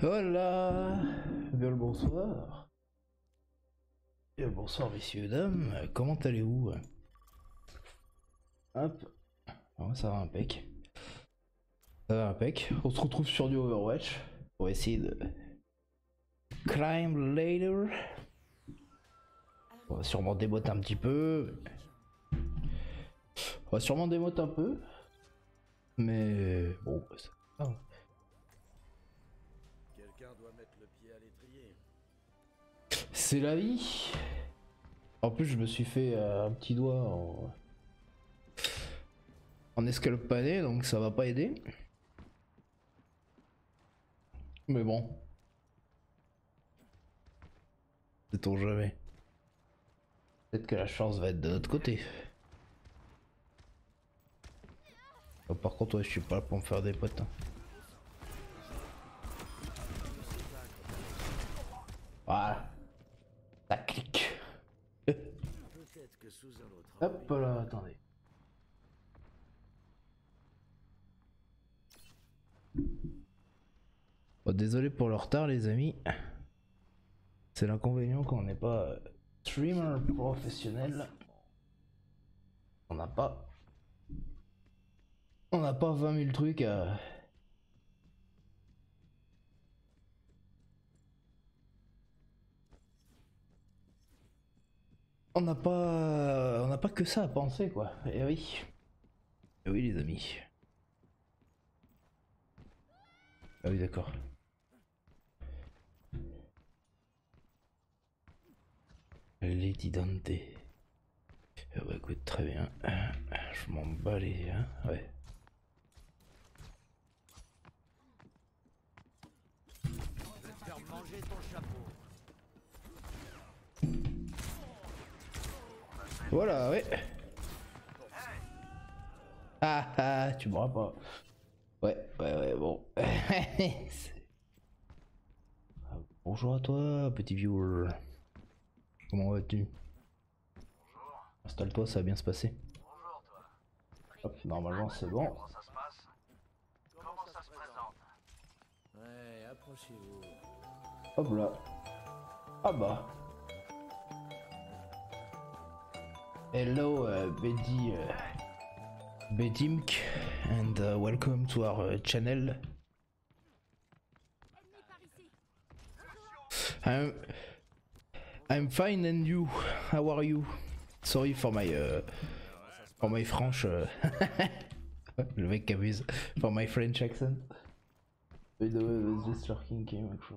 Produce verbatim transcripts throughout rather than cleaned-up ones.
Voilà. Bien le bonsoir. Bien le bonsoir messieurs et dames. Comment allez-vous? Hop. Oh, ça va impec. Ça va impec. On se retrouve sur du Overwatch pour essayer de climb later. On va sûrement démoter un petit peu. On va sûrement démoter un peu. Mais bon, ça va. Quelqu'un doit mettre le pied à l'étrier. C'est la vie. En plus, je me suis fait euh, un petit doigt en, en escalopadé, donc ça va pas aider. Mais bon. Sait-on jamais. Peut-être que la chance va être de notre côté. Oh, par contre, ouais, je suis pas là pour me faire des potes. Hein. Voilà. Ça clique. Peut-être que sous un autre Hop là, attendez. Bon, désolé pour le retard les amis. C'est l'inconvénient quand on n'est pas streamer professionnel. On n'a pas... On n'a pas vingt mille trucs à... On n'a pas... On n'a pas que ça à penser quoi. Et oui. Et oui les amis. Ah oui d'accord. Lady Dante. Ah bah écoute très bien. Je m'en bats les... Hein ouais. Je vais te faire manger ton chapeau. Voilà ouais. Ah ah tu m'auras pas. Ouais ouais ouais bon. Bonjour à toi petit viewer. Comment vas-tu? Bonjour. Installe-toi, ça va bien se passer. Bonjour toi. Hop, normalement c'est bon. Comment ça se passe? Comment ça se présente? Ouais, approchez-vous. Hop là. Ah bah. Hello uh, Betty uh, Betimk and uh, welcome to our uh, channel. I'm I'm fine and you? How are you? Sorry for my uh, for my French uh, le mec qui abuse. For my French accent. By the way, I was just lurking game actually.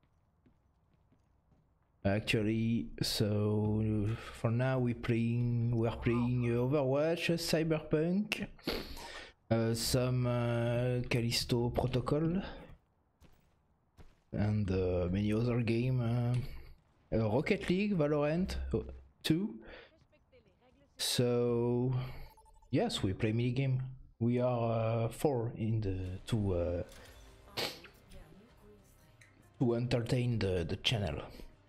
Actually, so for now we playing we are playing Overwatch, Cyberpunk, uh, some uh, Callisto Protocol, and uh, many other game. Uh, uh, Rocket League, Valorant, too. So yes, we play minigame. We are uh, four in the to uh, to entertain the the channel.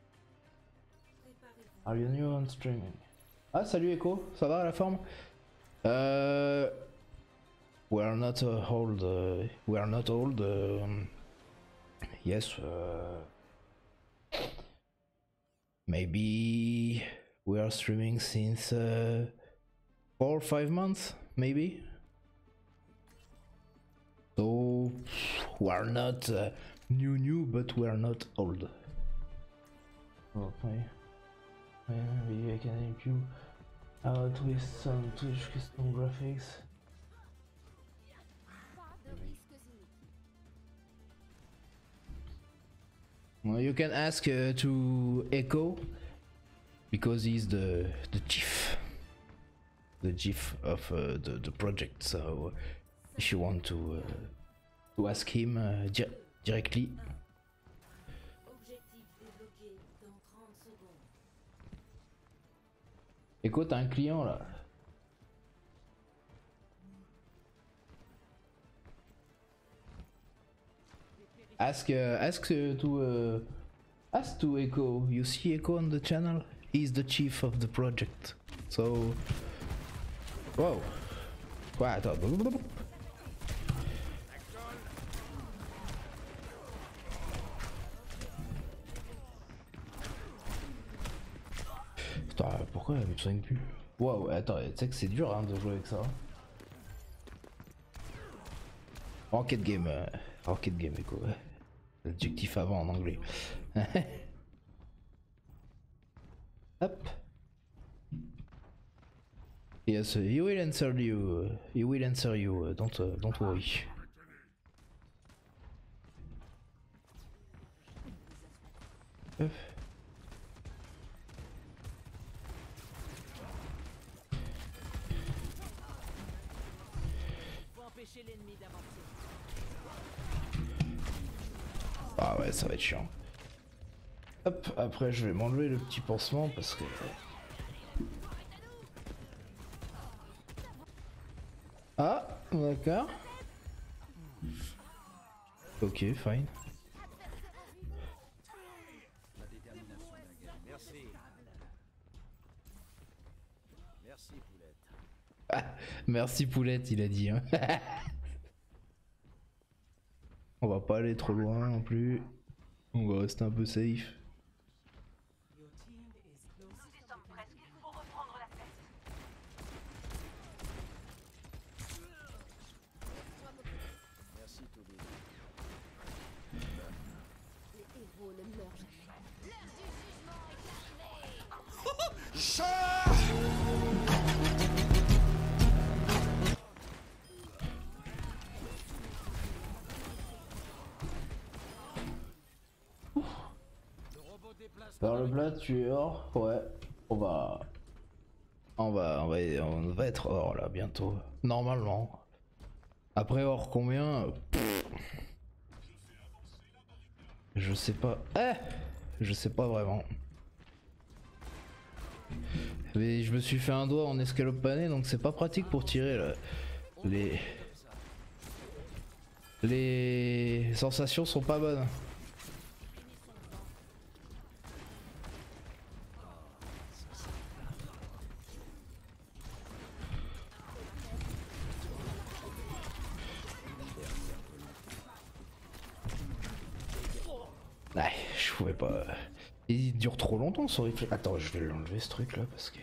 Are you new on streaming? Ah salut Echo, ça va la forme? Euh, we are not uh, old. Uh, we are not old. Um, yes. Uh, maybe we are streaming since uh, four or five months, maybe. So we are not uh, new new, but we are not old. Okay. Maybe I can help you out with some Twitch custom graphics. Well, you can ask uh, to Echo because he's the the chief, the chief of uh, the the project. So if you want to uh, to ask him uh, di directly. Echo, t'as un client là. Ask, uh, ask uh, to, uh, ask to Echo. You see Echo on the channel? He's the chief of the project. So, wow. Quoi, attends. pourquoi elle me soigne plus? Waouh, attends, tu sais que c'est dur hein, de jouer avec ça. Rocket game, euh, Rocket game, écho. Ouais. L'adjectif avant en anglais. Hop. Yes, he will answer you. He will answer you. Don't, uh, don't worry. Hop. Ah ouais, ça va être chiant. Hop, après je vais m'enlever le petit pansement parce que... Ah, d'accord. Ok, fine. Merci. Merci, Poulette. Ah, merci Poulette, il a dit. Hein. On va pas aller trop loin non plus. On va rester un peu safe. Nous y sommes presque. Il faut reprendre la tête. Merci, Toby. Les héros ne meurent jamais. L'heure du jugement est arrivée. Vers le plat, tu es hors? Ouais. On va... On va... On va, on va être hors là bientôt. Normalement. Après hors combien? Pff. Je sais pas. Eh, je sais pas vraiment. Mais je me suis fait un doigt en escalope pané donc c'est pas pratique pour tirer là. Les... Les sensations sont pas bonnes. Ouais, je pouvais pas... Il dure trop longtemps ce réflexe. Attends, je vais l'enlever ce truc là parce que...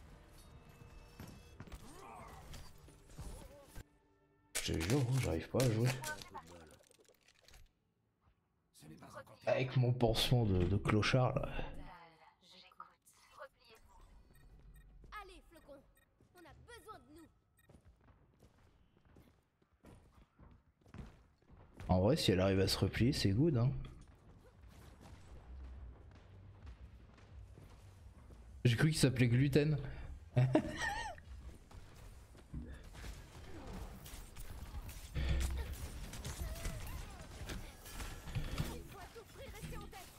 Je te jure, j'arrive pas à jouer. Avec mon pansement de, de clochard là. J'écoute. Repliez-vous. Allez, Flocon, on a besoin de nous. En vrai, si elle arrive à se replier, c'est good hein. J'ai cru qu'il s'appelait Gluten. Il faut à tout prix rester en tête.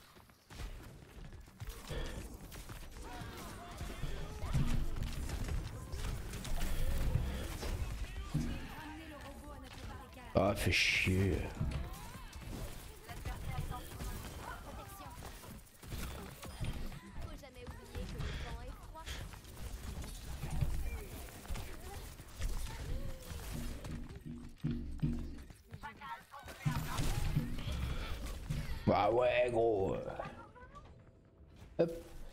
Ramenez le robot à notre barricade. Ah, fait chier. Protection. Faut jamais oublier que le temps est froid. Bah ouais, gros. Hop.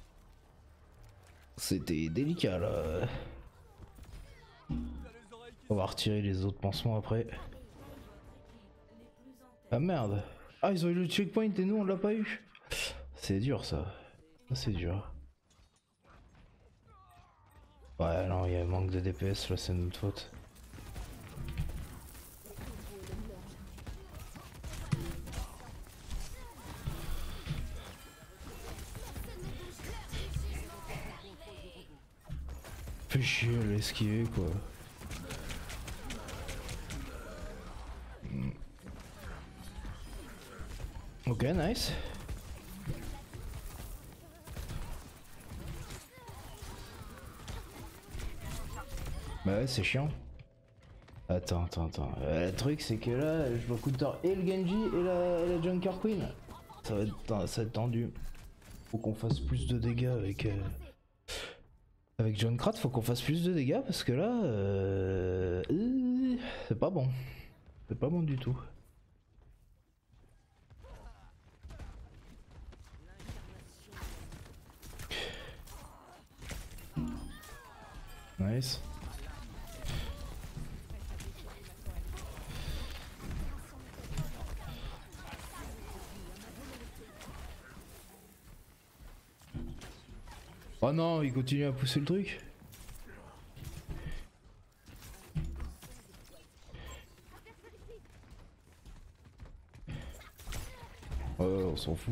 C'était délicat là. On va retirer les autres pansements après. Ah merde. Ah, ils ont eu le checkpoint et nous on l'a pas eu. C'est dur ça. Ça c'est dur. Ouais, non, il y a un manque de D P S là, c'est notre faute. Fait chier à l'esquiver quoi. Hmm. Ok, nice. Bah ouais, c'est chiant. Attends, attends, attends. Euh, le truc c'est que là, je dois counter et le Genji et la, et la Junker Queen. Ça va, être, ça va être tendu. Faut qu'on fasse plus de dégâts avec... Euh... Avec Junkrat, faut qu'on fasse plus de dégâts parce que là... Euh... euh, c'est pas bon. C'est pas bon du tout. Nice. Oh non, il continue à pousser le truc. Oh, on s'en fout.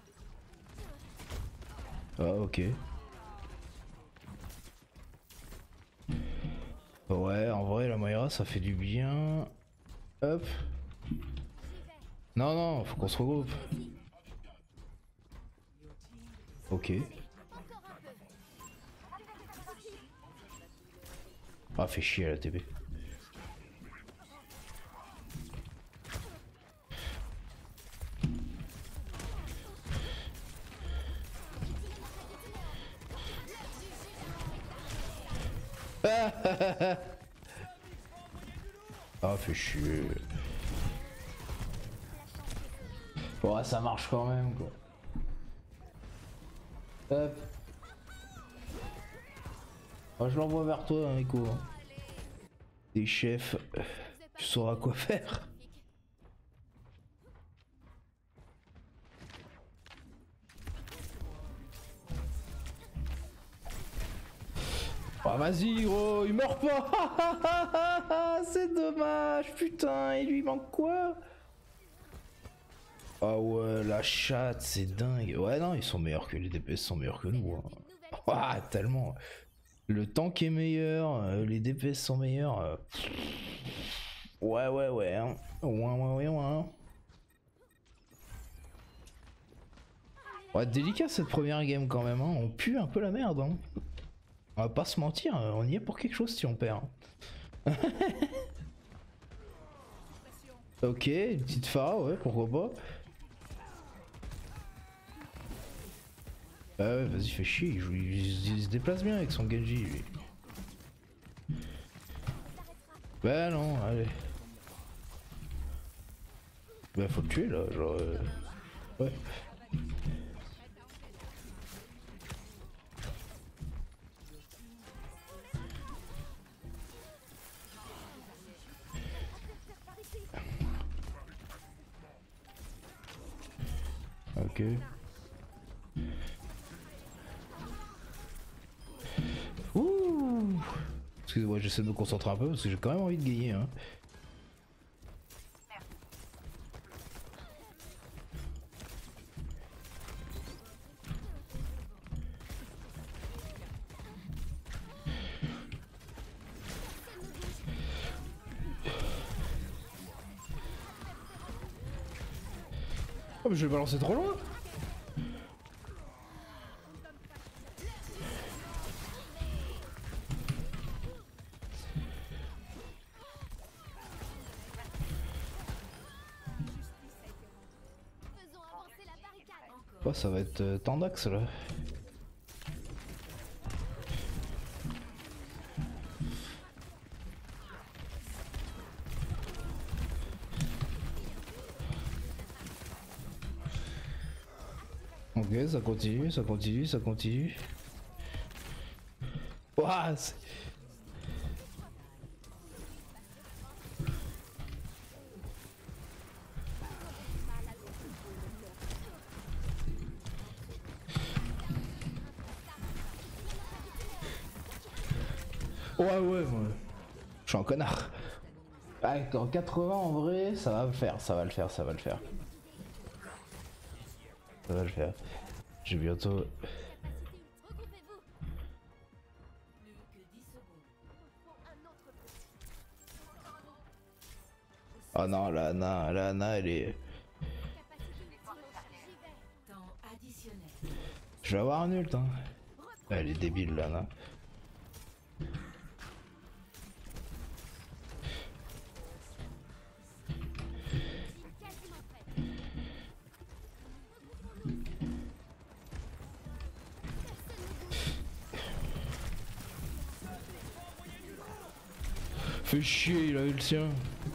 Ah, ok. Ouais, en vrai, la Moira, ça fait du bien. Hop. Non, non, faut qu'on se regroupe. Ok. Ah, fait chier la T B. Ah, fait chier. Ouais, ça marche quand même, quoi. Hop. Oh, je l'envoie vers toi, hein, Nico. T'es chef, tu sauras quoi faire. Oh, vas-y, gros, il meurt pas. C'est dommage, putain, il lui manque quoi? Ah ouais, la chatte, c'est dingue. Ouais, non, ils sont meilleurs que les D P S sont meilleurs que nous. Hein. Ah, tellement. Le tank est meilleur, euh, les D P S sont meilleurs. euh. Ouais, ouais, ouais. Hein. Ouais, ouais, ouais, ouais. Ouais, délicat cette première game quand même. Hein. On pue un peu la merde. Hein. On va pas se mentir, on y est pour quelque chose si on perd. Ok, une petite Pharah, ouais, pourquoi pas. Ah ouais, vas-y, fais chier, il, joue, il, il se déplace bien avec son Genji, lui. Bah non, allez. Bah faut le tuer là, genre... Euh... Ouais. Ok. Ouh. Excusez-moi, j'essaie de me concentrer un peu parce que j'ai quand même envie de gagner. Hein. Oh mais je vais balancer trop loin. Oh, ça va être euh, Tandax là. Ok, ça continue, ça continue, ça continue. Ouah, c'est... Ouais, ouais, ouais. Je suis un connard. Ah, en quatre-vingts en vrai, ça va le faire, ça va le faire, ça va le faire. Ça va le faire. J'ai bientôt... Oh non, Lana, Lana, elle est... Je vais avoir un ult, hein. Elle est débile, Lana. Fais chier, il a eu le sien.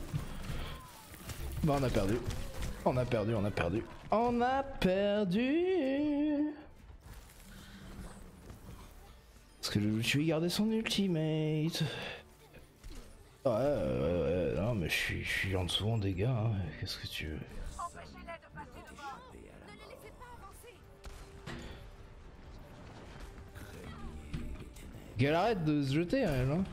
Bah on a perdu. On a perdu, on a perdu. On a perdu. Parce que le tu lui gardait son ultimate. Ouais, ouais, ouais, non, mais je suis, je suis en dessous en dégâts, hein. Qu'est-ce que tu veux? Ne les laissez pas avancer. Qu'elle arrête de se jeter, elle, hein.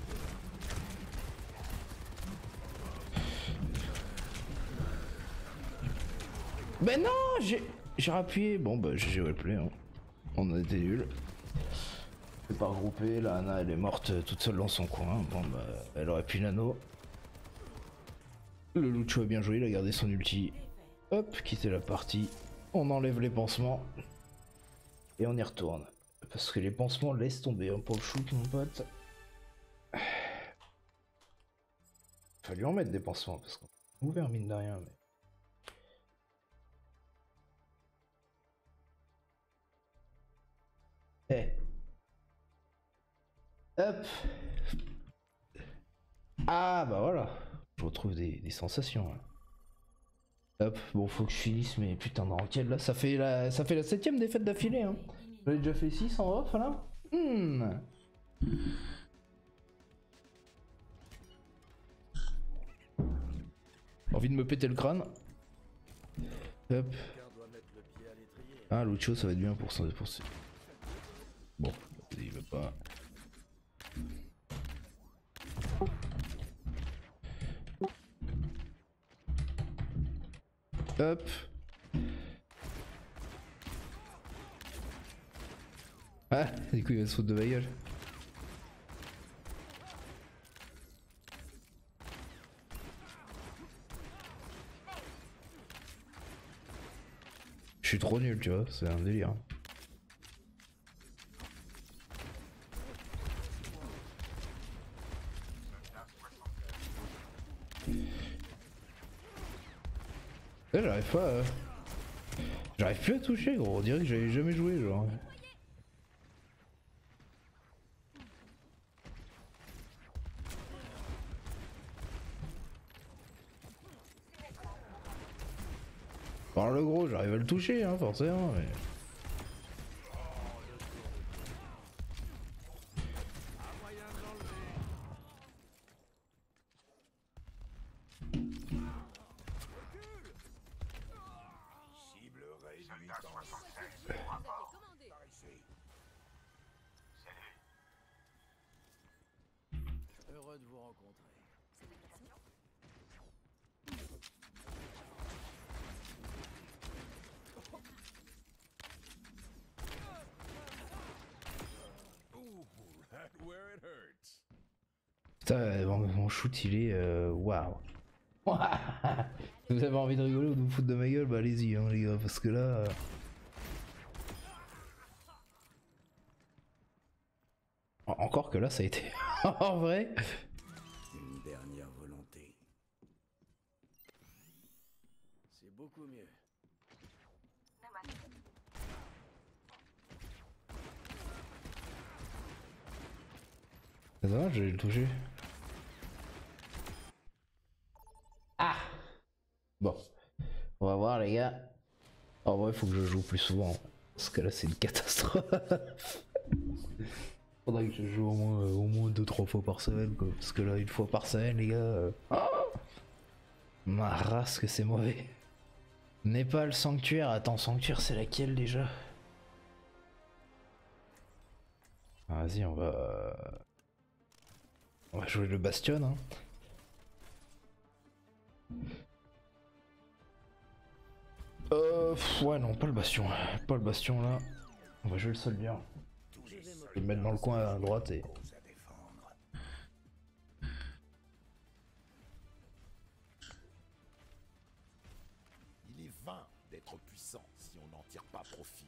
Ben non, j'ai j'ai rappuyé. Bon bah j'ai wellplay, hein. On a été nuls. C'est pas regroupé, la Anna elle est morte toute seule dans son coin. Bon bah elle aurait pu nano. Le Lucho a bien joué, il a gardé son ulti. Hop, quitter la partie. On enlève les pansements. Et on y retourne. Parce que les pansements laissent tomber hein, pour le shoot mon pote. Fallu en mettre des pansements parce qu'on a ouvert mine de rien. Mais... Hey. Hop. Ah bah voilà. Je retrouve des, des sensations. Là. Hop, bon faut que je finisse mais putain dans quel là ça fait la ça fait la septième défaite d'affilée hein. J'avais déjà fait six en off là. Hmm. Envie de me péter le crâne. Hop. Ah Lucho ça va être bien pour ça pour ça. Bon, il veut pas. Hop. Ah, du coup il va se foutre de ma gueule. Je suis trop nul, tu vois, c'est un délire. Là j'arrive pas à... J'arrive plus à toucher gros, on dirait que j'avais jamais joué genre. Par le gros j'arrive à le toucher hein forcément mais... Heureux de vous rencontrer. Putain, mon, mon shoot il est euh, waouh. Vous avez envie de rigoler ou de vous foutre de ma gueule, bah allez-y hein, les gars, parce que là... Euh... Encore que là ça a été en vrai. Une dernière volonté. C'est beaucoup mieux. Ça va, j'ai le touché. Ah. Bon. On va voir les gars. En vrai faut que je joue plus souvent. Parce que là c'est une catastrophe. Faudrait que je joue au moins euh, au moins deux trois fois par semaine quoi. Parce que là une fois par semaine les gars. Euh... Oh ma race que c'est mauvais. Népal sanctuaire, attends sanctuaire c'est laquelle déjà? Ah, vas-y on va. On va jouer le bastion hein. Euh pff, ouais non pas le bastion. Pas le bastion là. On va jouer le soldier. Je vais le mettre dans le coin à droite et... Il est vain d'être puissant si on n'en tire pas profit.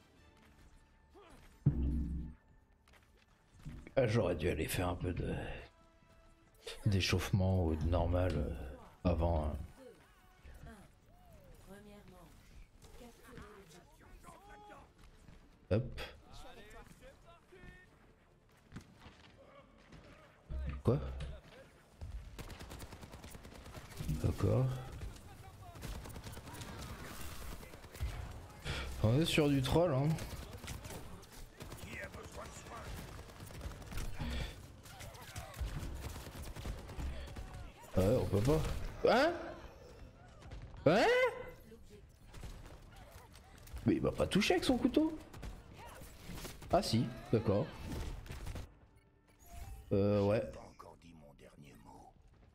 Ah, j'aurais dû aller faire un peu de... d'échauffement ou de normal euh, avant. Hein. Hop. Quoi? D'accord. On est sur du troll hein. Ouais, on peut pas. Hein? Hein? Mais il m'a pas touché avec son couteau. Ah si, d'accord. Euh ouais. Pas encore dit mon dernier mot.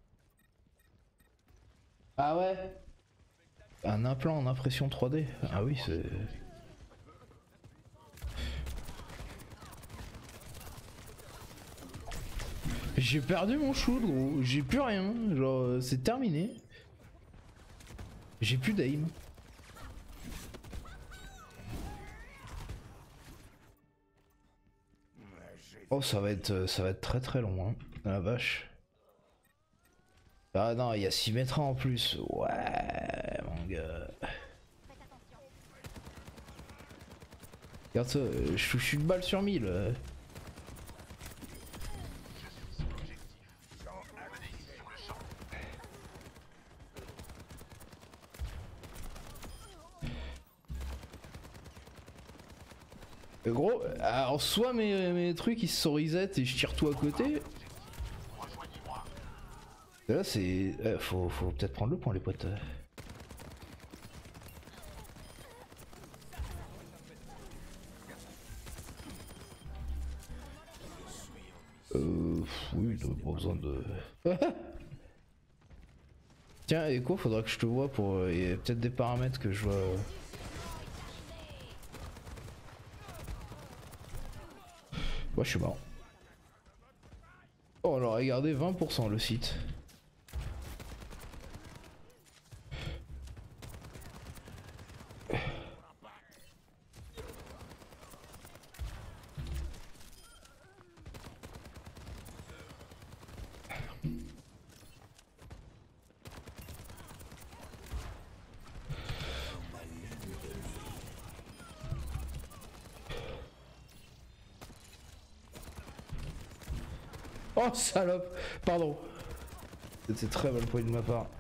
Ah ouais. Un implant en impression trois D. Ah oui, c'est... J'ai perdu mon shoot, gros. J'ai plus rien. Genre, euh, c'est terminé. J'ai plus d'aim. Oh, ça va être, ça va être très très long, hein. La vache. Ah non, il y a six mètres en plus. Ouais, mon gars. Regarde ça, je, je suis une balle sur mille. Gros, alors soit mes, mes trucs ils se sont reset et je tire tout à côté. Et là c'est... Euh, faut, faut peut-être prendre le point les potes. Euh... Oui, il pas besoin de... Tiens, et quoi, faudra que je te vois pour... Il y a peut-être des paramètres que je vois... Moi je suis mort. Oh, alors regardez, vingt pour cent le site. Oh salope, pardon. C'était très mal pris de ma part.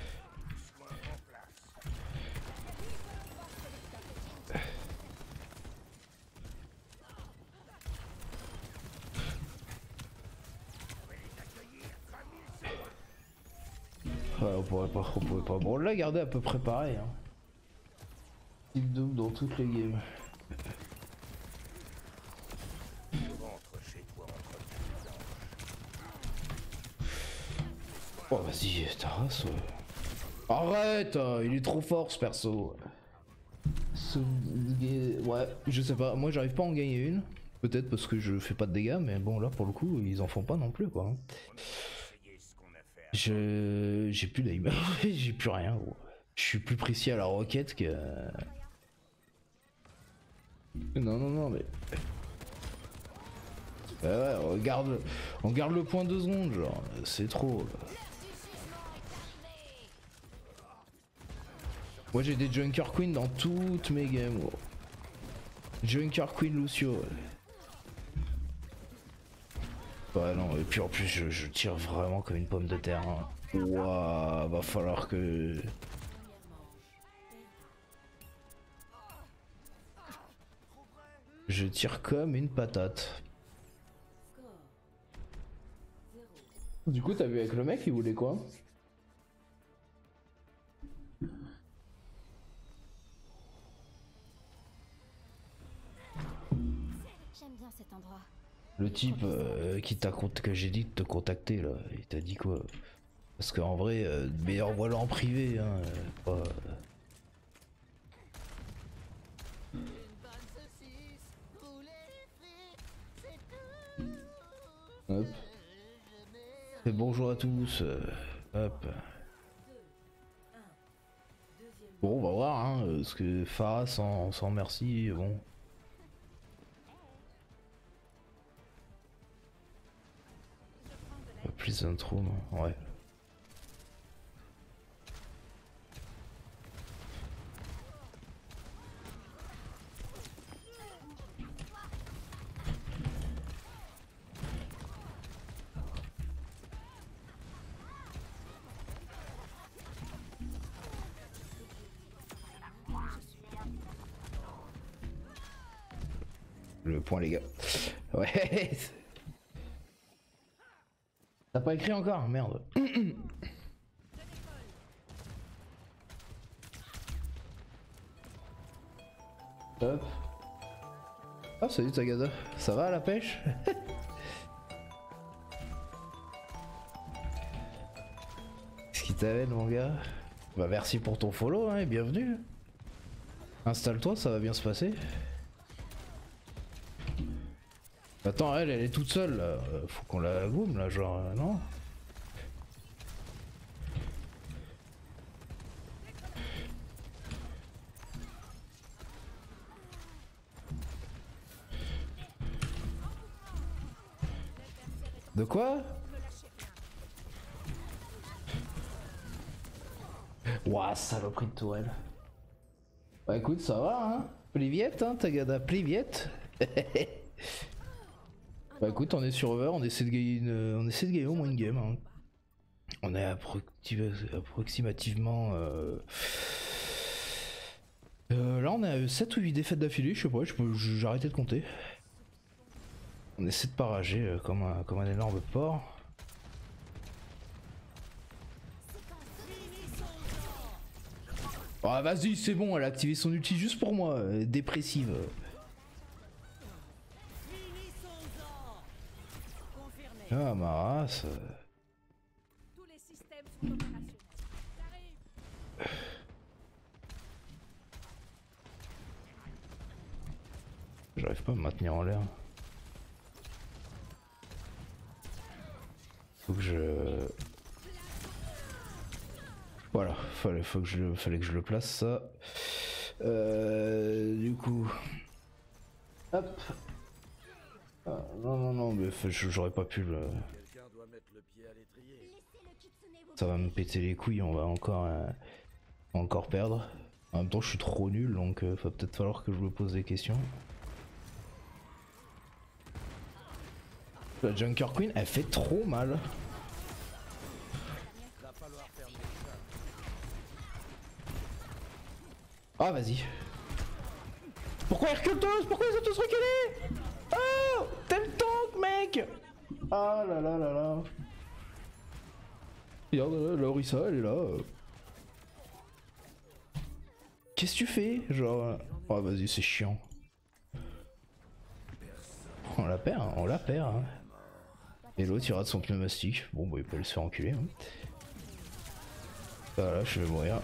Ouais, on pourrait pas, on pourrait pas. Bon, on l'a gardé à peu près pareil. Hein. Type Doom dans toutes les games. Oh vas-y, ta race. Ouais. Arrête, euh, il est trop fort ce perso. Ce... Ouais, je sais pas, moi j'arrive pas à en gagner une. Peut-être parce que je fais pas de dégâts, mais bon là pour le coup ils en font pas non plus quoi. Je... J'ai plus d'aim, j'ai plus rien gros. Je suis plus précis à la roquette que... Non non non mais... Ouais ouais, on garde, on garde le point deux secondes genre, c'est trop là. Moi j'ai des Junker Queen dans toutes mes games. Gros. Junker Queen Lucio. Ouais. Ouais non et puis en plus je, je tire vraiment comme une pomme de terre. Hein. Ouah, va falloir que... Je tire comme une patate. Du coup t'as vu avec le mec il voulait quoi? J'aime bien cet endroit. Le type euh, qui t'a que j'ai dit de te contacter là, il t'a dit quoi? Parce qu'en vrai, euh, mais envoie-le en privé, hein, euh, pas... Hop. Et bonjour à tous. Euh, hop. Bon, on va voir, hein, parce que Farah sans, sans merci, bon. Plus d'intro, non? Ouais. Le point les gars. Ouais. T'as pas écrit encore? Merde. Hop. Ah salut Tagada, ça va à la pêche? Qu'est-ce qui t'amène mon gars? Bah merci pour ton follow hein, et bienvenue. Installe-toi, ça va bien se passer. Attends, elle, elle est toute seule là. Faut qu'on la goome là, genre, euh, non? De quoi? Ouah, saloperie de tourelle. Bah écoute, ça va hein. Pliviette hein, Tagada, pliviette. Bah écoute, on est sur Over, on essaie de gagner une... on essaie de gagner au moins une game hein. On est approxi- approximativement... Euh... Euh, là on a sept ou huit défaites d'affilée, je sais pas, j'ai arrêté de compter. On essaie de pas rager euh, comme, un, comme un énorme porc. Ah vas-y c'est bon, elle a activé son ulti juste pour moi, euh, dépressive. Ah ma race. Tous les systèmes sont opérationnels. J'arrive. J'arrive pas à me maintenir en l'air. Faut que je... Voilà, fallait, faut que je, fallait que je le place ça. Euh, du coup... Hop. Ah, non non non mais j'aurais pas pu le... Quelqu'un doit mettre le pied à l'étrier. Laissez le kitsune vous Ça va me péter les couilles, on va encore, euh, encore perdre. En même temps je suis trop nul donc euh, va peut-être falloir que je me pose des questions. La Junker Queen elle fait trop mal. Ah vas-y. Pourquoi ils reculent tous? Pourquoi ils ont tous reculé? Oh, t'es le tank mec. Ah là là là là. Regarde là, Orisa elle est là. Qu'est-ce que tu fais? Genre... Oh vas-y c'est chiant. On la perd, hein, on la perd. Hein. Et l'autre il rate son pneumatique. Bon bah il peut le se faire enculer. Hein. Voilà, je vais mourir.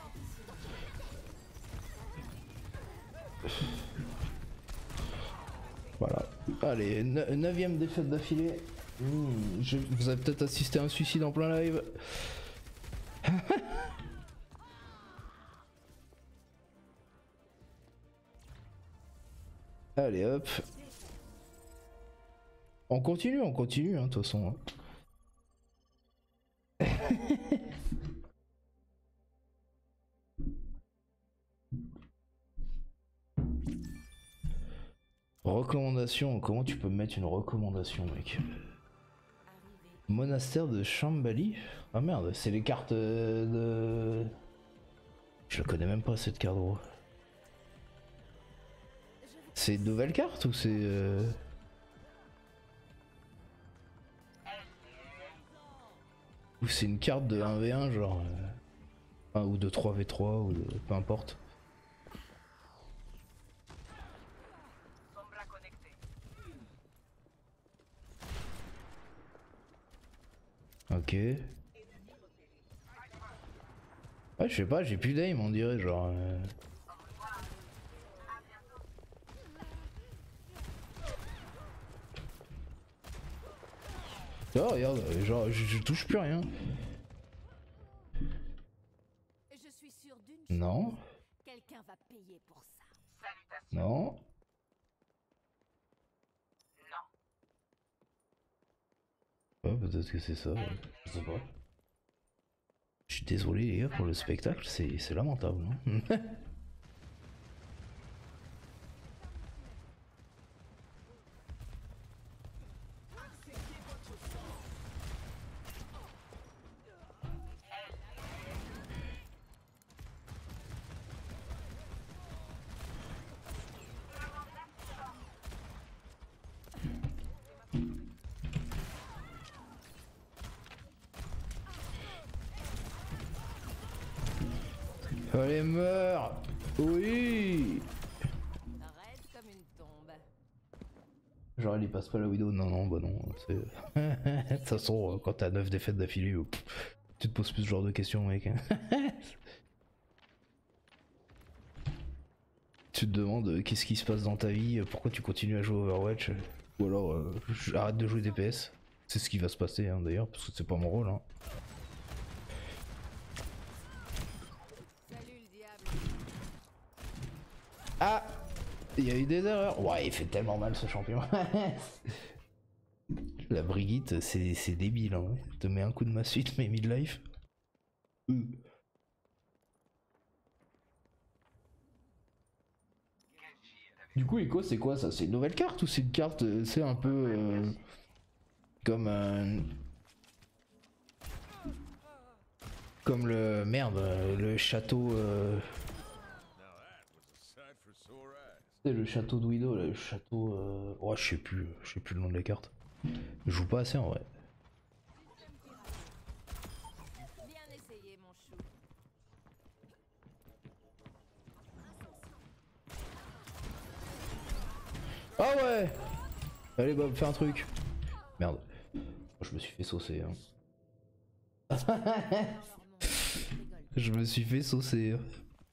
Voilà. Allez, neuvième défaite d'affilée. Mmh, je, vous avez peut-être assisté à un suicide en plein live. Allez hop. On continue, on continue, hein, de toute façon. Hein. Recommandation, comment tu peux mettre une recommandation mec? Monastère de Shambhali? Ah merde, c'est les cartes de... Je la connais même pas cette carte gros. C'est une nouvelle carte ou c'est... Euh... Ou c'est une carte de un v un genre... Euh... Enfin, ou de trois v trois ou de... peu importe. Ok. Ouais, je sais pas, j'ai plus d'aim, on dirait, genre... Euh... Oh, regarde, genre, je, je touche plus rien. Je suis sûre d'une chose. Non. Quelqu'un va payer pour ça. Non. Ouais, peut-être que c'est ça, ouais. Je sais pas. Je suis désolé les gars pour le spectacle, c'est lamentable. Hein. Allez, meurs! Oui! Genre il y passe pas la Widow, non non bah non. c'est- De toute façon, euh, quand t'as neuf défaites d'affilée, euh, pff, tu te poses plus ce genre de questions mec. Tu te demandes euh, qu'est-ce qui se passe dans ta vie, euh, pourquoi tu continues à jouer à Overwatch, euh, ou alors euh, arrête de jouer D P S. C'est ce qui va se passer hein, d'ailleurs, parce que c'est pas mon rôle. Hein. Salut le diable. Ah, il y a eu des erreurs. Ouais, il fait tellement mal ce champion. La Brigitte, c'est c'est débile. Hein. Te mets un coup de massue, te mets midlife. Euh. Du coup, Echo, c'est quoi ça? C'est une nouvelle carte ou c'est une carte, euh, c'est un peu euh, comme un. Comme le. Merde, euh, le château. Euh... C'est le château de Widow, là, le château. Euh... Oh, je sais plus, je sais plus le nom de la carte. Je joue pas assez en vrai. Bien essayé, mon chou. Ah ouais! Allez Bob, fais un truc. Merde. Je me suis fait saucer. Hein. Je me suis fait saucer. Hein.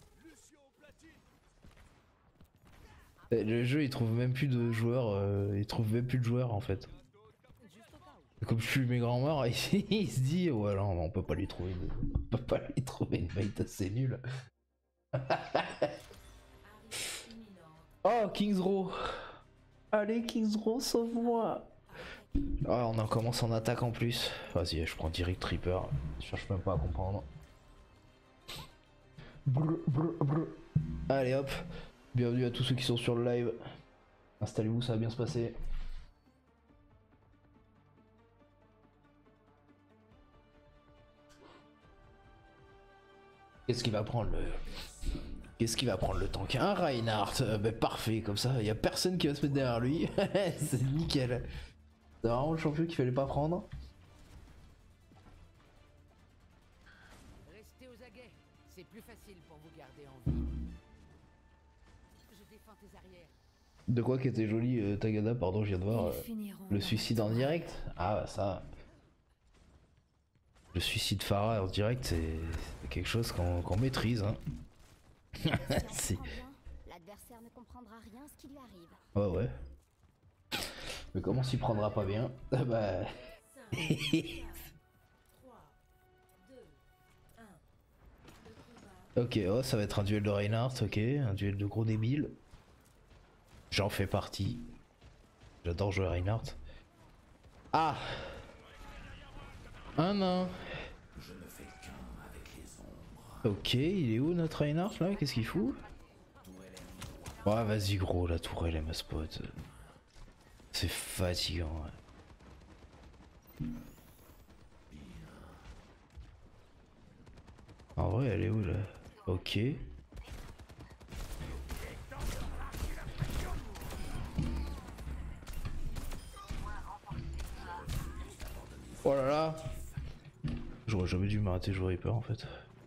Eh, le jeu il trouve même plus de joueurs, euh, il trouve même plus de joueurs en fait. Comme je suis mes grands morts, il, il se dit ouais non on peut pas lui trouver de... on peut pas lui trouver une bait assez nulle. Oh King's Row. Allez King's Row sauve-moi. Ah on en commence en attaque en plus. Vas-y je prends direct Reaper. Je cherche même pas à comprendre. Brr, brr, brr. Allez hop. Bienvenue à tous ceux qui sont sur le live. Installez-vous, ça va bien se passer. Qu'est-ce qui va prendre le... Qu'est-ce qui va prendre le tank? Un Reinhardt, euh, bah, parfait, comme ça, il y a personne qui va se mettre derrière lui. C'est nickel. C'est vraiment le champion qu'il fallait pas prendre. Restez aux aguets. C'est plus facile pour vous garder en vie. Je défends tes arrières. De quoi qui était joli, euh, Tagada, pardon, je viens de voir. euh, le suicide en direct. Ah bah ça... Le suicide Pharah en direct, c'est quelque chose qu'on qu'on maîtrise. Hein. Si. L'adversaire ne comprendra rien ce qui lui arrive. Ouais ouais. Mais comment s'y prendra pas bien? Ah bah... Ok, oh ça va être un duel de Reinhardt, ok, un duel de gros débiles. J'en fais partie. J'adore jouer Reinhardt. Ah! Un nain. Ok, il est où notre Reinhardt là? Qu'est-ce qu'il fout? Ouais, vas-y gros, la tourelle elle m'a spot. C'est fatigant. Ouais. En vrai, elle est où là? Ok. Oh là là! J'aurais jamais dû m'arrêter, j'aurais peur en fait.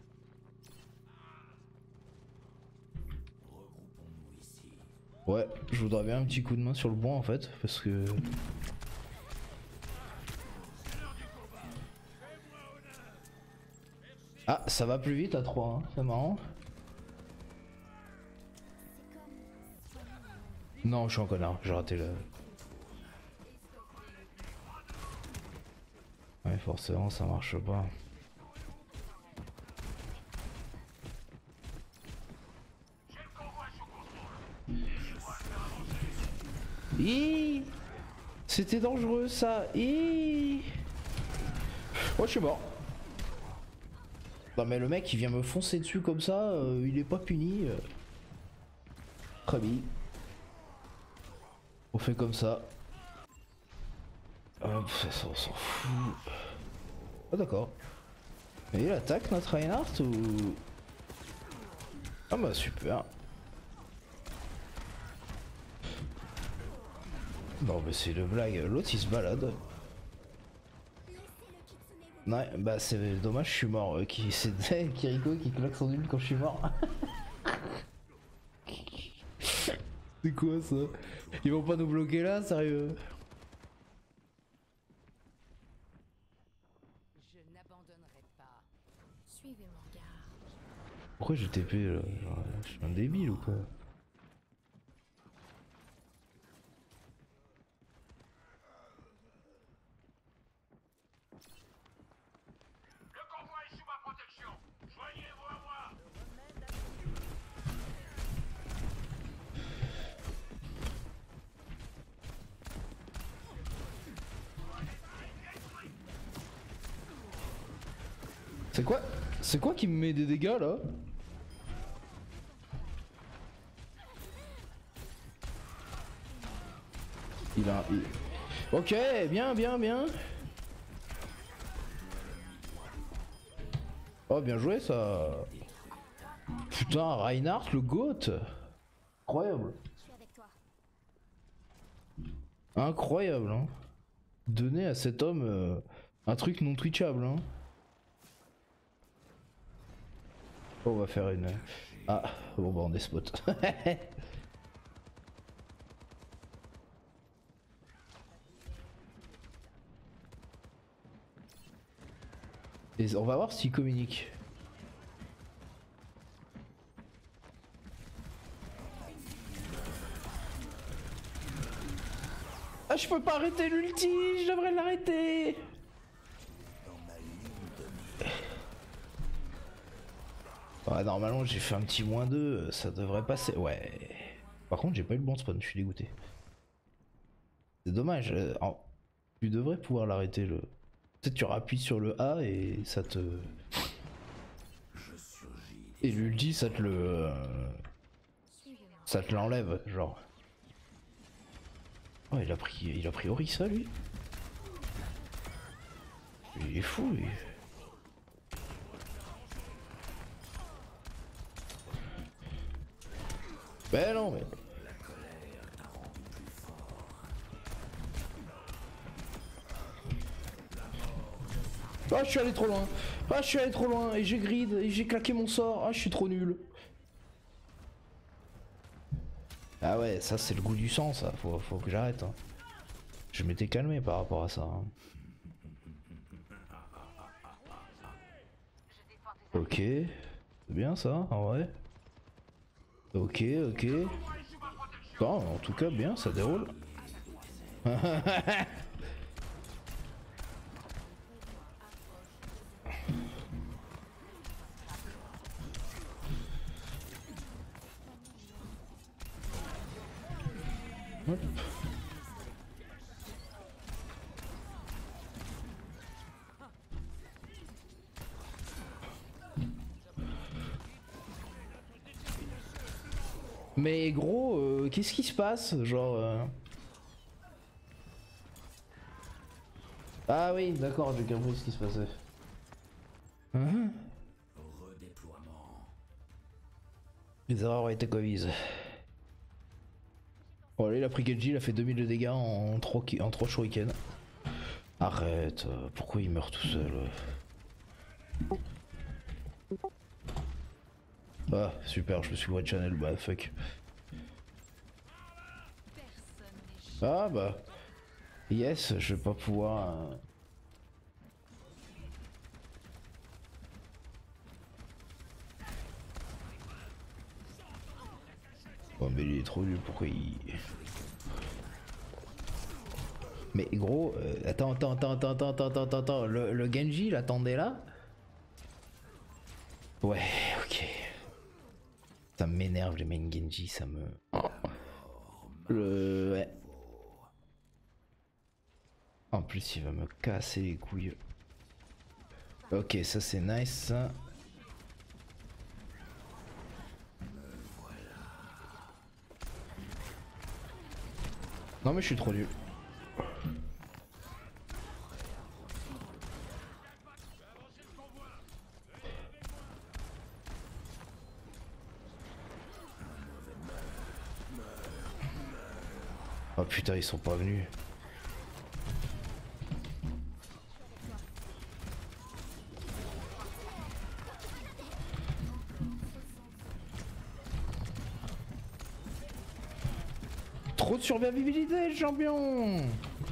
Ouais, je voudrais bien un petit coup de main sur le bois en fait, parce que... Ah, ça va plus vite à trois, hein. C'est marrant. Non, je suis un connard, j'ai raté le... Ouais, forcément, ça marche pas. Hi, c'était dangereux ça. Hi. Oh, je suis mort. Non mais le mec il vient me foncer dessus comme ça, euh, il est pas puni. Euh. Très bien. On fait comme ça. Hop, ça, ça on s'en fout. Ah d'accord. Et il attaque notre Reinhardt ou... Ah bah super. Non mais c'est le blague, l'autre il se balade. Ouais, bah c'est dommage, je suis mort. Euh, qui c'est Kiriko qui claque son nul quand je suis mort. C'est quoi ça? Ils vont pas nous bloquer là, sérieux? Je n'abandonnerai pas. Suivez mon regard. Pourquoi j'ai T P là? Genre, je suis un débile ou quoi? C'est quoi? C'est quoi qui me met des dégâts là? Il a... il- Ok, bien, bien, bien. Oh, bien joué ça. Putain, Reinhardt, le GOAT. Incroyable. Je suis avec toi. Incroyable, hein. Donner à cet homme euh, un truc non twitchable, hein. Oh, on va faire une... Ah, bon bah on est spot. Et on va voir s'il communique. Ah, je peux pas arrêter l'ulti, je devrais l'arrêter. Ouais, normalement j'ai fait un petit moins deux, ça devrait passer. Ouais. Par contre j'ai pas eu le bon spawn, je suis dégoûté. C'est dommage. euh, en- Tu devrais pouvoir l'arrêter le. Peut-être tu appuies sur le A et ça te. Et l'ulti ça te le. euh, Suivez-moi. Ça te l'enlève, genre. Oh il a pris. Il a pris Orisa lui. Il est fou lui. Ben non mais. Ah je suis allé trop loin. Ah je suis allé trop loin et j'ai grid et j'ai claqué mon sort. Ah je suis trop nul. Ah ouais ça c'est le goût du sang ça. Faut, faut que j'arrête. Hein. Je m'étais calmé par rapport à ça. Hein. Ok. C'est bien ça en vrai. Ok ok. Bon, en tout cas bien ça déroule. Hop. Mais gros, euh, qu'est-ce qui se passe? Genre... euh, Ah oui, d'accord, j'ai compris ce qui se passait. Hein? Les erreurs ont été commises. Bon, là, il a pris Genji, il a fait deux mille de dégâts en trois en trois shurikens. Arrête, euh, pourquoi il meurt tout seul? Ah, super, je me suis one channel, bah fuck. Ah bah... Yes, je vais pas pouvoir... euh, Oh mais il est trop nul, pourquoi il... Mais gros, euh, attends, attends, attends, attends, attends, attends, attends, attends, le, le Genji l'attendait là? Ouais, ok. Ça m'énerve les main Genji, ça me... Le... Ouais. En plus il va me casser les couilles. Ok, ça c'est nice ça. Non mais je suis trop nul. Oh putain ils sont pas venus. trop de survivabilité, champion.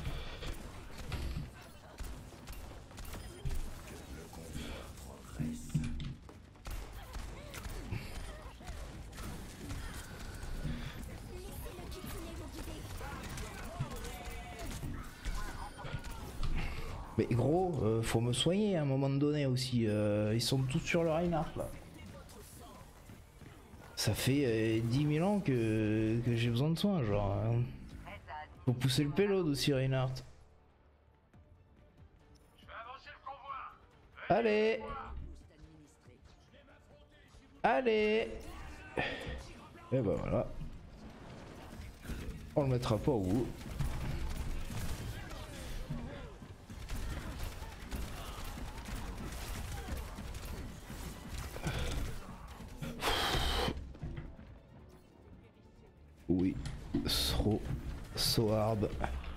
Mais gros, euh, faut me soigner à un moment donné aussi. Euh, ils sont tous sur le Reinhardt là. Ça fait euh, dix mille ans que, que j'ai besoin de soins, genre. Hein. Faut pousser le payload aussi, Reinhardt. Allez! Allez! Et bah voilà. On le mettra pas au bout. Oui, so, so hard.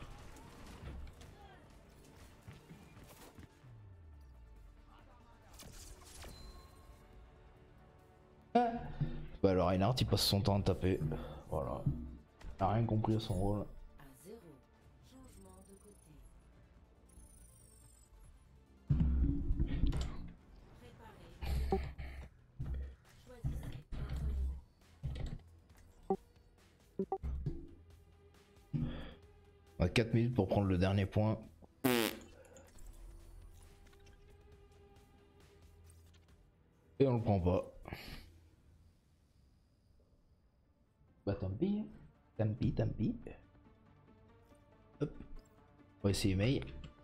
Ah. Bah alors Reinhardt il passe son temps à taper. Voilà. Il a rien compris à son rôle. À zéro. Changement de côté. Préparez. Choisissez votre ligne. On a quatre minutes pour prendre le dernier point. Et on le prend pas. Bah tant pis. Tant pis, tant pis. Hop. On va essayer Mei.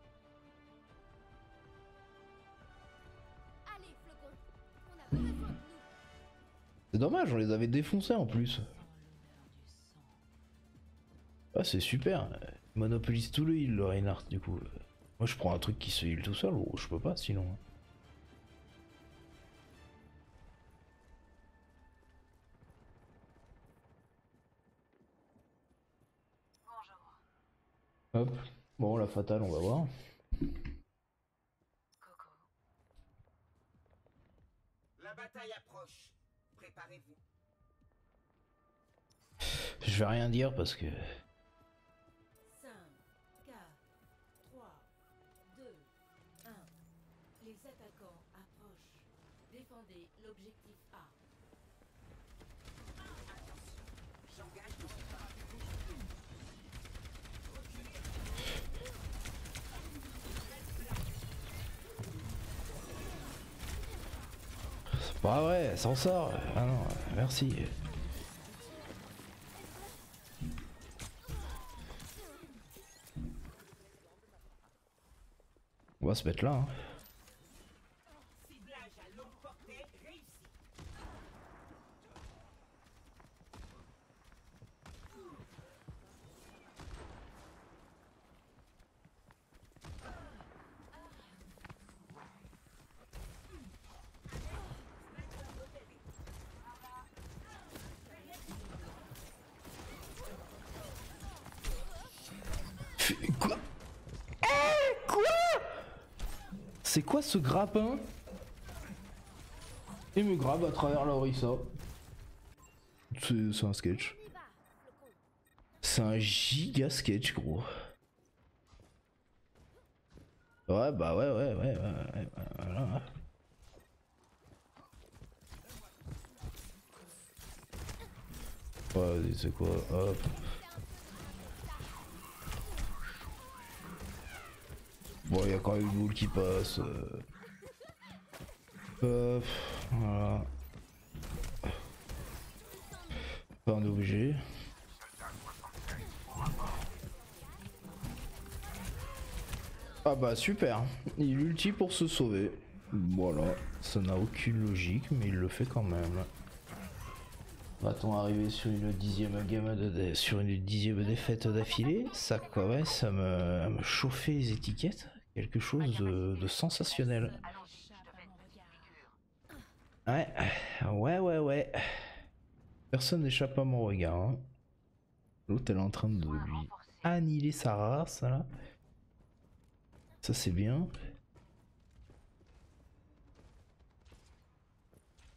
Allez, flocon. On a besoin de nous. C'est dommage, on les avait défoncés en plus. Ah c'est super. Il monopolise tout le heal le Reinhardt du coup. Moi je prends un truc qui se heal tout seul ou je peux pas sinon. Hop. Bon la fatale on va voir. La bataille approche. Préparez-vous. Je vais rien dire parce que... cinq, quatre, trois, deux, un. Les attaquants approchent. Défendez l'objectif A. J'engage le C'est pas vrai, elle s'en sort. Ah non, merci. On va se mettre là. Hein. ciblage à longue portée réussi. Quoi? Eh, quoi? C'est quoi ce grappin? Il me grabe à travers la Orisa. C'est c'est un sketch. On y va, flocon. C'est un giga sketch gros. Ouais bah ouais ouais ouais ouais, ouais, ouais voilà. Ouais c'est quoi? Hop. Bon il y a quand même une boule qui passe. Euh... Hop, voilà. Pas un objet. Ah bah super, il ulti pour se sauver. Voilà, ça n'a aucune logique mais il le fait quand même. Va-t-on arriver sur une dixième game de dé sur une dixième défaite d'affilée? Ça quoi ouais, ça me, à me chauffer les étiquettes. Quelque chose de, de sensationnel. Ouais, ouais, ouais, ouais. Personne n'échappe à mon regard. Hein. L'autre elle est en train de lui annihiler sa race là. Ça c'est bien.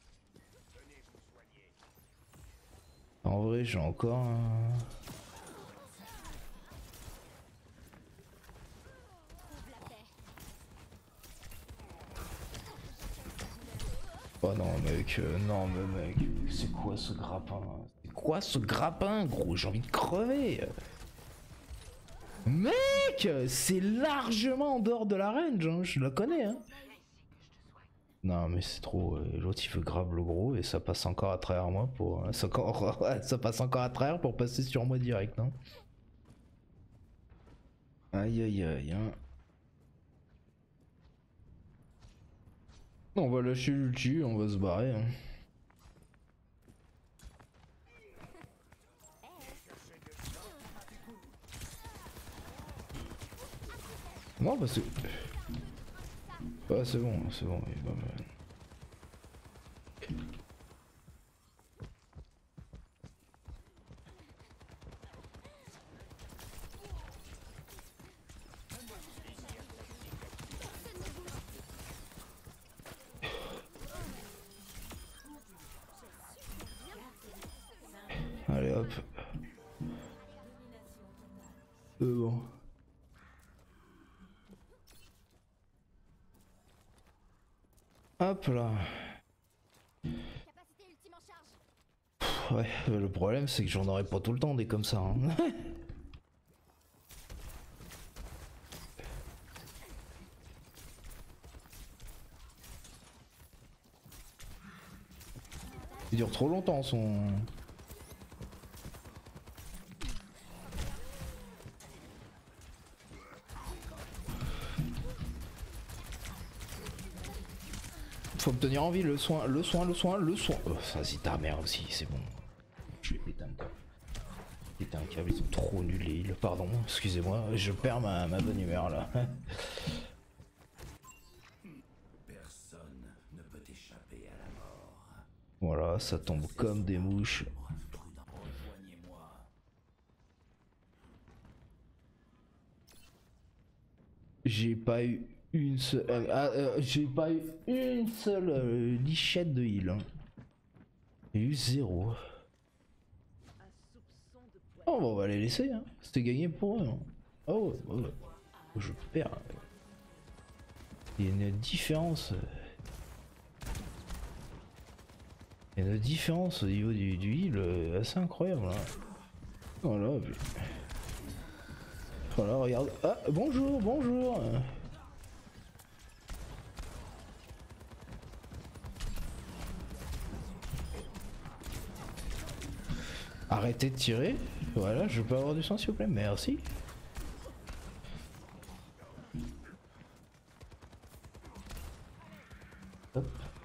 En vrai j'ai encore un... Oh non mec, euh, non mais mec, c'est quoi ce grappin? C'est quoi ce grappin gros? J'ai envie de crever. Mec, c'est largement en dehors de la range, hein, je la connais hein. Non mais c'est trop, euh, l'autre il veut grave le gros et ça passe encore à travers moi pour... Ça, encore... ça passe encore à travers pour passer sur moi direct non. Aïe aïe aïe hein. On va lâcher l'ulti, on va se barrer hein. Non bah c'est... Ouais c'est bon, c'est bon, il va me... Allez hop. C'est bon. Hop là. Capacité ultime en charge. Pff, ouais, euh, le problème c'est que j'en aurai pas tout le temps des comme ça. Hein. Il dure trop longtemps son... Faut me tenir en vie, le soin, le soin, le soin, le soin. Oh, vas-y, ta mère aussi, c'est bon. Je vais péter un câble. Péter un câble, ils sont trop nuls les heals. Pardon, excusez-moi, je perds ma, ma bonne humeur là. Personne ne peut échapper à la mort. Voilà, ça tombe comme des mouches. Rejoignez-moi. J'ai pas eu une seule... euh, ah, euh, j'ai pas eu une seule euh, lichette de heal. Hein. J'ai eu zéro. Oh, bah, on va les laisser, hein. C'était gagné pour eux. Hein. Oh, ouais, ouais. Je perds. Il y a une différence. Il y a une différence au niveau du, du heal euh, assez incroyable. Hein. Voilà, puis... Voilà, regarde. Ah, bonjour, bonjour. Arrêtez de tirer. Voilà, je peux avoir du sang s'il vous plaît. Merci. Hop.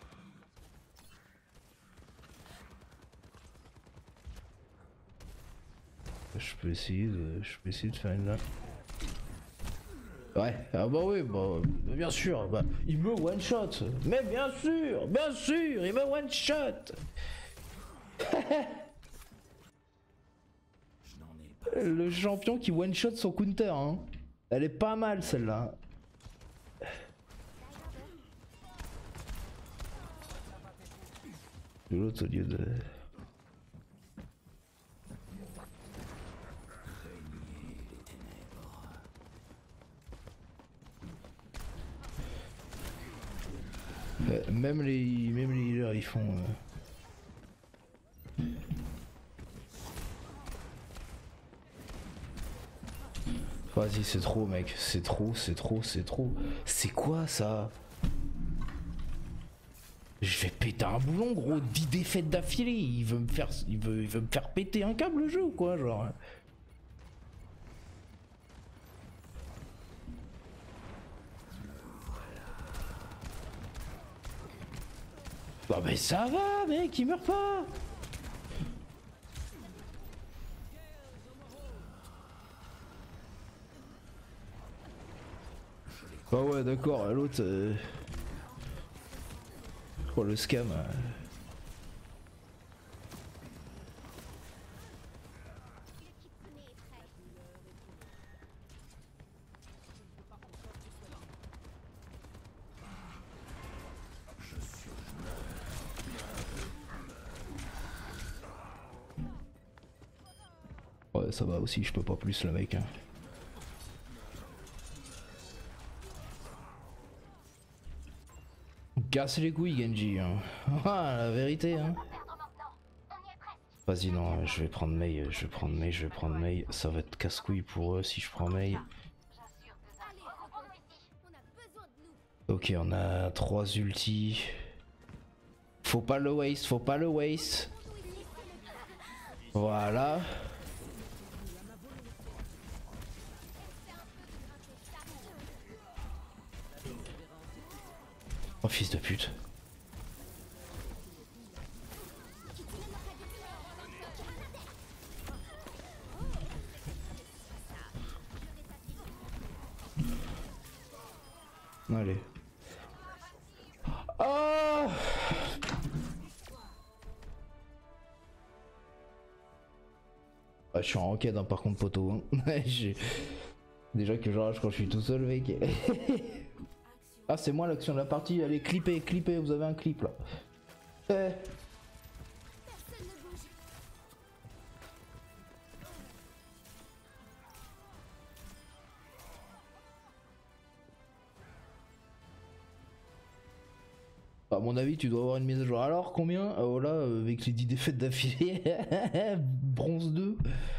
Je peux essayer de, je peux essayer de faire une là. Ouais, ah bah oui, bah bien sûr, bah il me one shot. Mais bien sûr, bien sûr, il me one shot. Le champion qui one shot son counter, hein. Elle est pas mal celle-là. De l'autre au lieu de... Euh, même les même les healers ils font euh... Vas-y c'est trop mec, c'est trop, c'est trop, c'est trop. C'est quoi ça? Je vais péter un boulon gros, dix défaites d'affilée, il veut me faire il veut il veut me faire péter un câble le jeu ou quoi genre. Bah mais ça va mec, il meurt pas. Bah ouais d'accord, l'autre... Euh... Oh le scam... Euh... Ouais ça va aussi, je peux pas plus le mec hein. casses les couilles, Genji. Hein. Ah, la vérité. Hein. Vas-y, non, je vais prendre Mei, je vais prendre Mei, je vais prendre Mei. Ça va être casse-couille pour eux si je prends Mei. Ok, on a trois ultis. Faut pas le waste, faut pas le waste. Voilà. Oh fils de pute. Allez. Oh ah, je suis en enquête hein, par contre poteau. Hein. Déjà que je rage quand je suis tout seul mec. Ah c'est moi l'action de la partie, allez clipper, clipper, vous avez un clip là. Eh. À mon avis tu dois avoir une mise à jour. Alors combien? Oh là avec les dix défaites d'affilée. Bronze deux.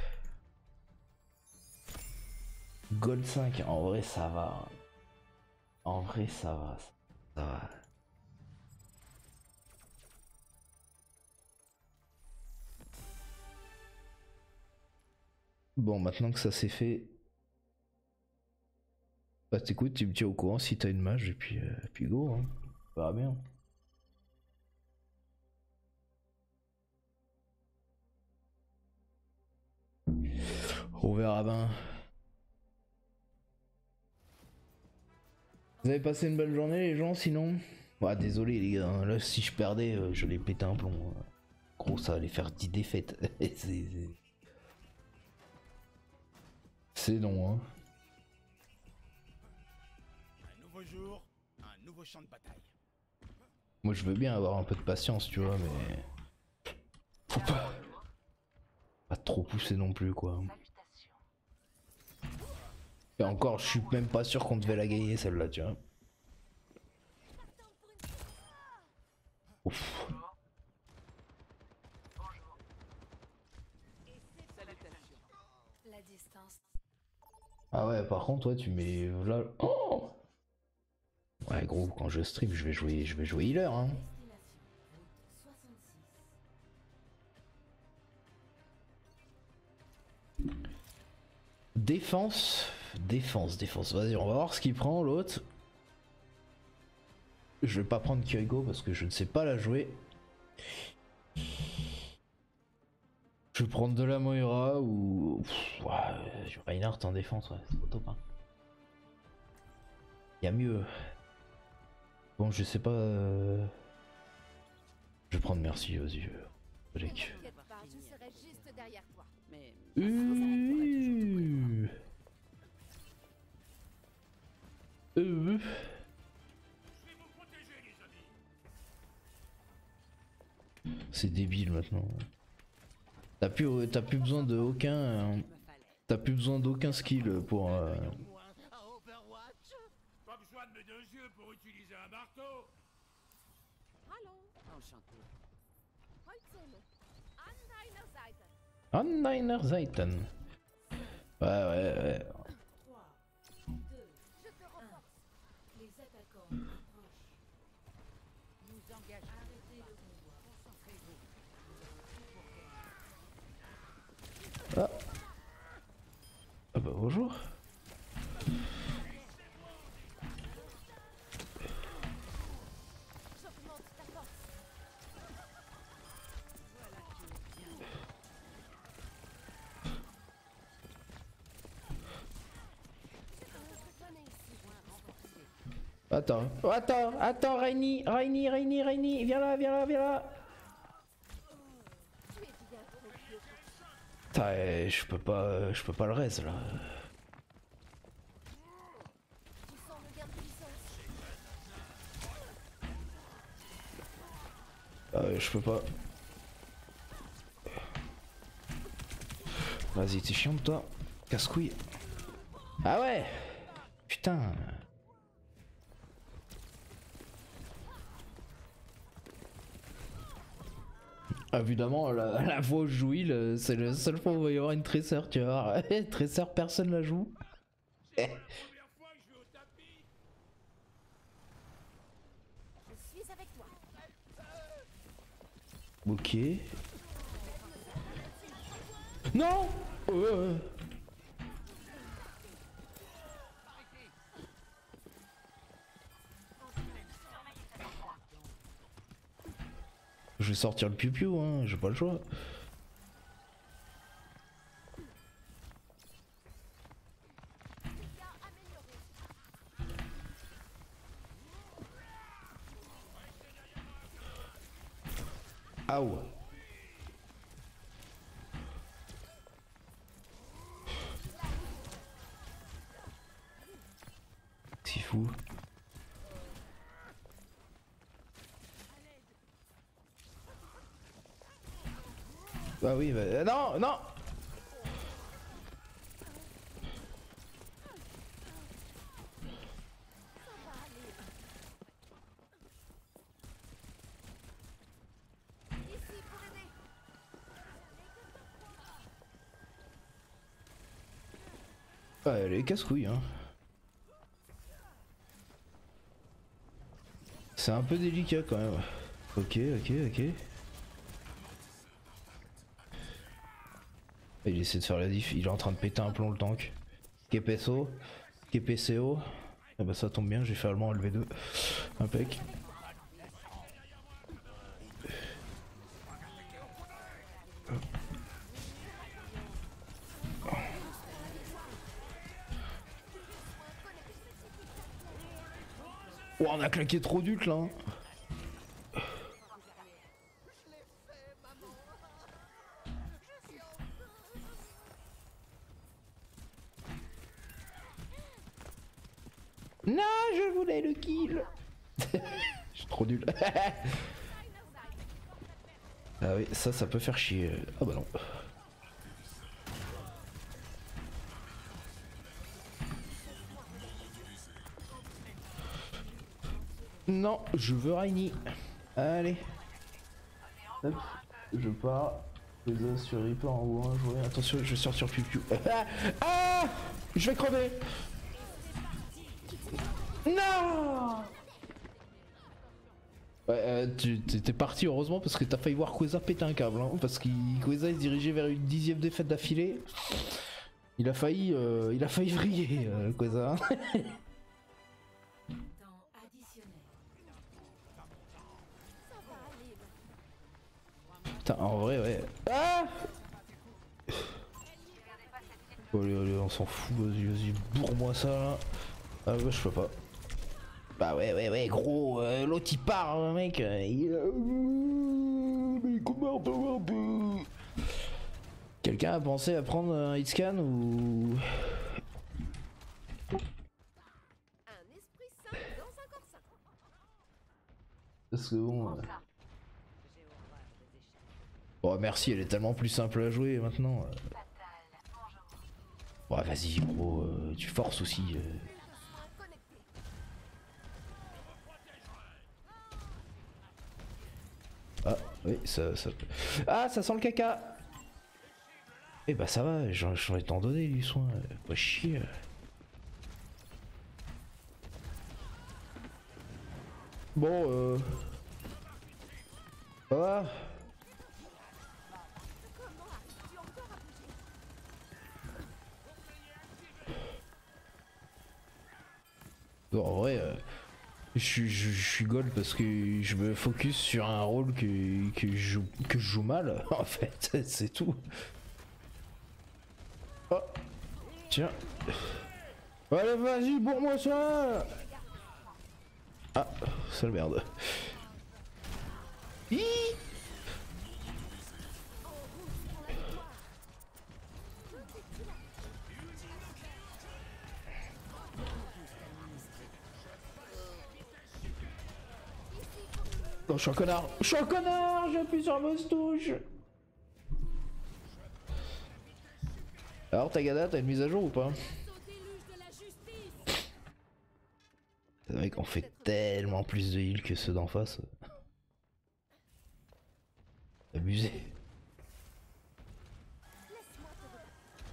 Gold cinq, en vrai ça va. En vrai ça va. Ça va. Bon maintenant que ça c'est fait. Bah écoute tu me tiens au courant si t'as une mage et puis, euh, puis go hein. Ça va bien. On verra bien. Vous avez passé une belle journée les gens sinon? Bah désolé les gars, là si je perdais euh, je l'ai pété un plomb. Gros ça allait faire dix défaites. C'est non hein. Un nouveau jour, un nouveau champ de bataille. Moi je veux bien avoir un peu de patience tu vois mais... Faut pas... Pas trop pousser non plus quoi. Et encore, je suis même pas sûr qu'on devait la gagner celle-là, tu vois. Ouf. La distance. Ah ouais, par contre, toi, tu mets là. Oh ouais, gros, quand je stream, je vais jouer, je vais jouer healer, hein. Défense, défense, défense. Vas-y, on va voir ce qu'il prend l'autre. Je vais pas prendre Kyrigo parce que je ne sais pas la jouer. Je vais prendre de la Moira ou... Pff, ouais, du Reinhardt en défense, ouais, c'est pas top. Hein. Y a mieux. Bon, je sais pas... Euh... Je vais prendre Merci, vas-y. Jack. Je serai juste derrière toi. Mais Euh... Euh... C'est débile maintenant. T'as plus, t'as plus besoin de aucun, t'as plus besoin d'aucun skill pour. Euh... Pas besoin de mes deux yeux pour utiliser un marteau. Hallo, enchanté. Holzsohn. An deiner Seite. An deiner Seiten. Ouais, ouais, ouais. trois, deux, Je te renforce. les attaquants approchent. Nous engageons. Arrêtez le convoi. Concentrez-vous. Ah. Ah bah bonjour. J'augmente ta force. Attends, oh, attends, attends, Rainy, Rainy, Rainy, Rainy, viens là, viens là, viens là. Tu es bien trop vieux pour ça. Putain, eh, je peux pas, je peux pas le reste là. Tu sens le gain de puissance. Euh, je peux pas. Vas-y, t'es chiant toi. Casse-couille. Ah ouais. Putain. Évidemment, la, la fois où je joue Will, euh, c'est la seule fois où il va y avoir une Tracer, tu vois. Tracer, personne la joue. Je suis avec toi. Ok. Non euh. Je vais sortir le piou-piou, hein, j'ai pas le choix. Aouh. C'est fou. Bah oui, bah... euh, non, non. Ici pour aider. Ah, elle est casse-couille, hein. C'est un peu délicat quand même. Ok, ok, ok. Il essaie de faire la diff, il est en train de péter un plomb le tank. Kepeso, Kepco. Ah bah ça tombe bien, j'ai fait allemand L V deux. Impec. Oh, on a claqué trop d'ult là. Non, je voulais le kill. Je suis trop nul. Ah oui, ça, ça peut faire chier. Ah bah non. Non, je veux Rainy. Allez. Hop, je pars. Les os sur Reaper en haut, hein, jouer. Attention, je sors sur Piu-Piu. Ah, ah, je vais crever. Non. Ouais, euh, tu t'es parti heureusement parce que t'as failli voir Queza péter un câble, hein, parce qu'il Queza il se dirigeait vers une dixième défaite d'affilée. Il a failli, euh, il a failli vriller, euh, Queza. Temps additionnel. Ça va aller. Putain, en vrai, ouais. Ah. Oh, allez, allez, on s'en fout, vas-y, vas-y, bourre-moi ça là. Ah ouais, je peux pas. Bah ouais, ouais, ouais, gros, euh, l'autre il part, hein, mec. Euh, il... euh, mais comment on peut... Quelqu'un a pensé à prendre un hitscan ou... Un esprit sain dans un corps sain. Parce que bon... euh, Bon, merci, elle est tellement plus simple à jouer maintenant. euh. Ouais, vas-y, gros, euh, tu forces aussi. euh. Connecté. Ah, oui, ça, ça... Ah, ça sent le caca. Eh bah ça va, j'en j'en ai t'en donné du soin, euh, pas chier. Bon, euh... ça va. Comment arrives-tu encore à bouger? Bon, en vrai, euh, je suis- je- je suis gold parce que je me focus sur un rôle que, que, je, joue, que je joue mal, en fait, c'est tout. Oh, tiens. Allez, vas-y, bourre-moi ça. Ah, sale merde. Hi. Non, je suis un connard. Je suis un connard, j'appuie sur la mauvaise touche. Alors, Tagada, t'as une mise à jour ou pas? Déluge de la justice. C'est vrai qu'on fait tellement plus de heal que ceux d'en face. abusé. Laisse-moi te regarder.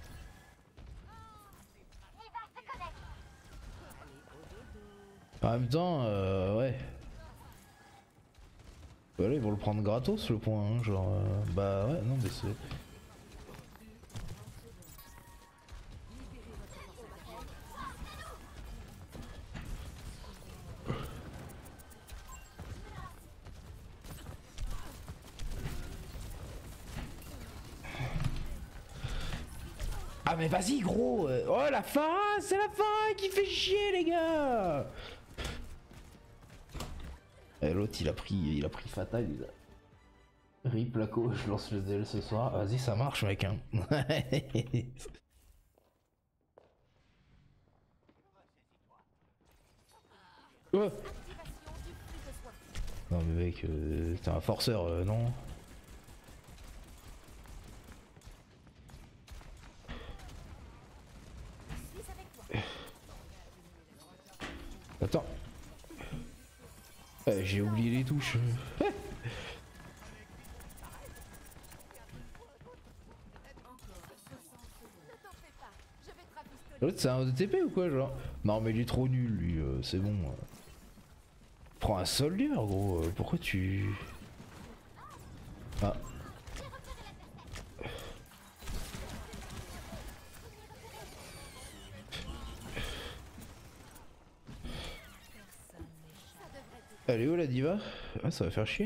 En même temps, euh, ouais. Voilà, ils vont le prendre gratos le point, hein, genre. Euh, bah ouais, non, mais c'est. Ah mais vas-y gros euh, oh la fin, c'est la fin qui fait chier les gars. Et l'autre il a pris il a pris fatal il a... Rip Laco, je lance le D L ce soir. Vas-y ça marche mec hein. Ouais. Non mais mec, euh, t'es un forceur euh, non. Attends. Eh, j'ai oublié les touches. L'autre c'est un O D T P ou quoi genre? Non mais il est trop nul lui, euh, c'est bon. Prends un soldier gros, euh, pourquoi tu... Ah. Elle est où la diva? Ah ça va faire chier.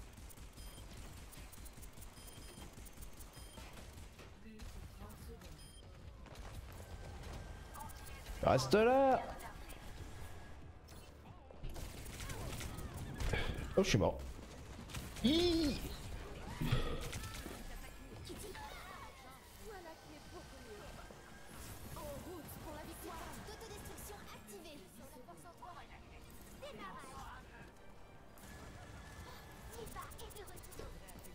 Reste là. Oh je suis mort. Hi Voilà qui est beaucoup mieux. En route pour la victoire. D'autodestruction activée. La force en toi. Démarrage. Diva est de retour.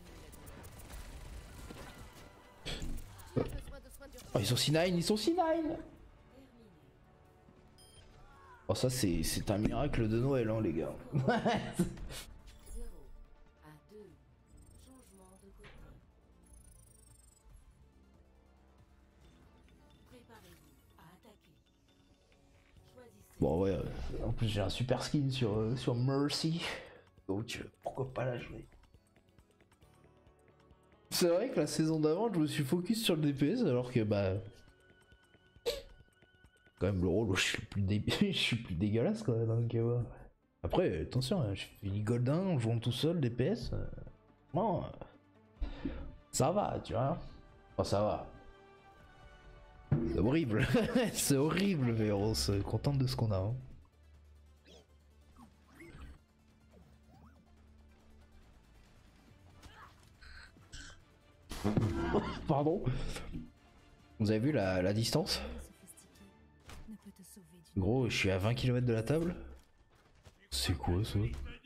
Tu as besoin de soins d'urgence. Oh ils sont C neuf, ils sont C neuf. Oh ça c'est c'est un miracle de Noël hein les gars. Bon ouais, euh, en plus j'ai un super skin sur, euh, sur Mercy, donc euh, pourquoi pas la jouer. C'est vrai que la saison d'avant je me suis focus sur le D P S alors que bah... Quand même le rôle où je suis plus, dé... je suis plus dégueulasse quand même dans le K O A. Après attention, hein, je fais les Goldin en jouant tout seul D P S. Euh... Bon, euh... ça va tu vois. Enfin ça va. C'est horrible, c'est horrible mais on se contente de ce qu'on a. Hein. Pardon. Vous avez vu la, la distance? Gros, je suis à vingt kilomètres de la table. C'est quoi ça?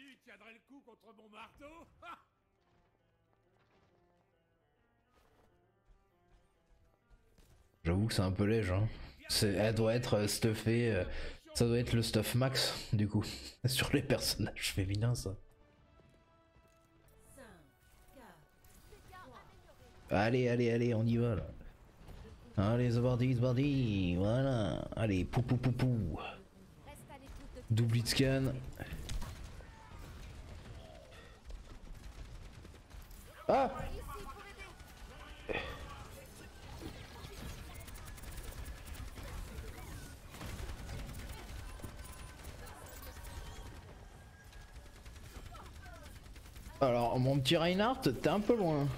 J'avoue que c'est un peu léger. Hein. Elle doit être euh, stuffée. Euh, ça doit être le stuff max, du coup. Sur les personnages féminins, ça. Allez, allez, allez, on y va là. Allez, c'est parti, c'est parti. Voilà. Allez, pou pou pou pou. Double hit scan. Ah! Alors, mon petit Reinhardt, t'es un peu loin.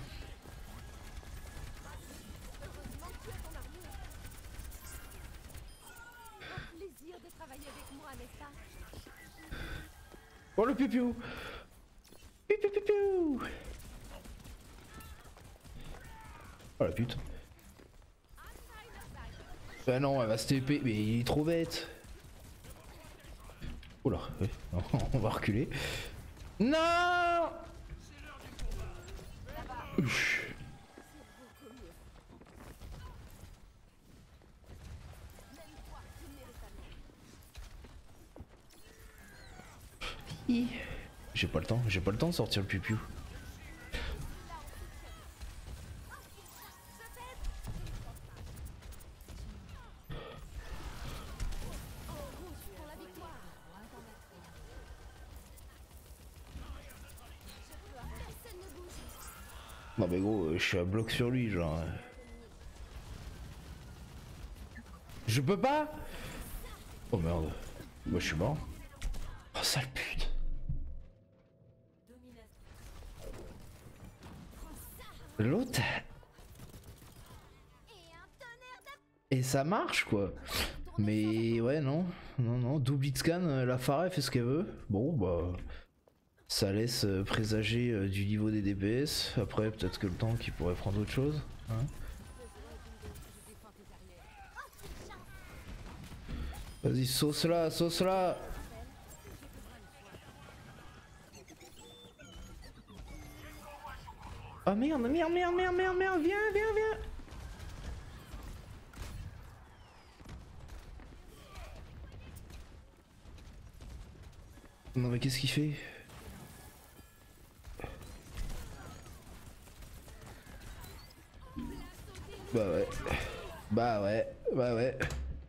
Oh le piou-piou! Piou-piou-piou-piou! Oh la pute. Bah non, elle va se T P, mais il est trop bête. Oula, ouais. On va reculer. Non! Ouf. J'ai pas le temps, j'ai pas le temps de sortir le piou-piou. Non mais gros, je suis à bloc sur lui genre. Je peux pas. Oh merde. Moi je suis mort. Oh sale pute. L'autre. Et ça marche quoi. Mais ouais non. Non non. Double scan, la Pharah fait ce qu'elle veut. Bon bah. Ça laisse présager euh, du niveau des D P S. Après peut-être que le tank il pourrait prendre autre chose. Hein. Vas-y sauce là, sauce là. Ah merde, merde, merde, merde, merde, merde, viens, viens, viens. Non mais qu'est-ce qu'il fait? Bah ouais. Bah ouais. Bah ouais.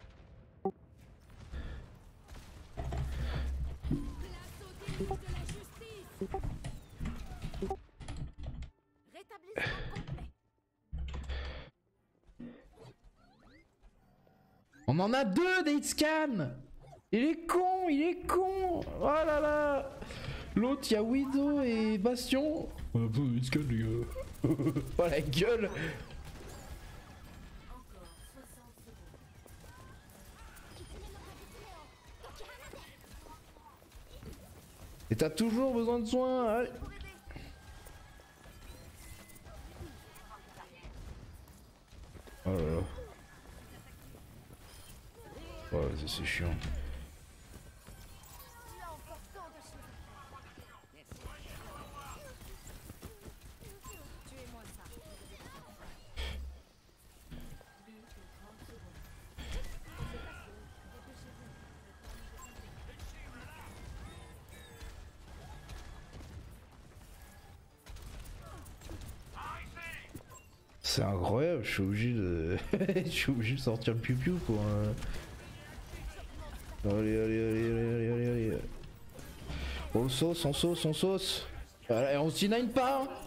On en a deux des hitscan. Il est con, il est con. Oh là là. L'autre, il y a Widow et Bastion. On a pas de hitscan les gars. Oh la gueule. Et t'as toujours besoin de soins. Allez. Oh là là. Ouais, ça c'est chiant. C'est incroyable, je suis obligé de. Je suis obligé de sortir le piou-piou pour. Euh... Allez, allez, allez, allez, allez, allez, allez. On sauce, on sauce, on sauce. Et on se deny pas. Oh,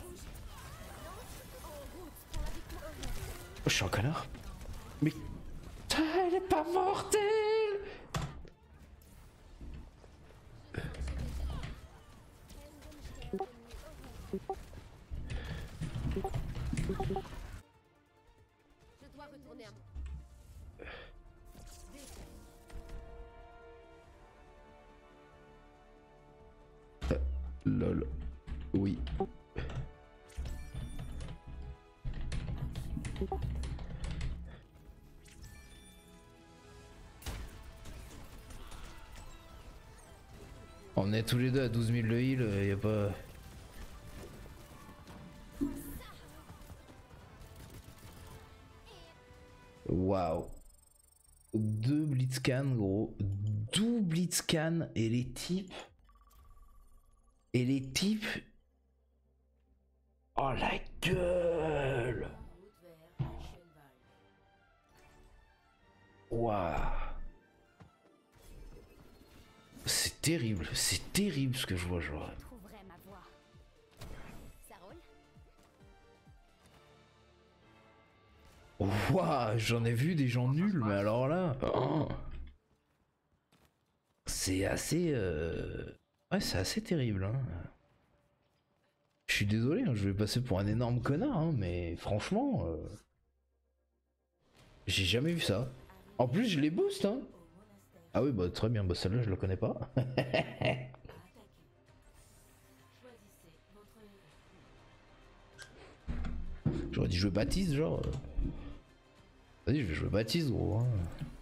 je suis un connard. Mais. Putain, elle est pas mortelle. Je dois retourner à mon... Lol. Oui. On est tous les deux à douze mille de heal, euh, y a pas... Waouh. Deux blitzscan gros. Deux blitzscan et les types... Et les types... Oh la gueule. Waouh. C'est terrible, c'est terrible ce que je vois genre. Je trouverai ma voix. Ça roule? Waouh, j'en ai vu des gens nuls, mais alors là... Oh. C'est assez... Euh... Ouais, c'est assez terrible. Hein. Je suis désolé, hein, je vais passer pour un énorme connard, hein, mais franchement... Euh... J'ai jamais vu ça. En plus, je les booste, hein. Ah oui, bah très bien, bah celle-là, je la connais pas. J'aurais dit jouer Baptiste, genre... Vas-y, je vais jouer Baptiste, gros. Hein.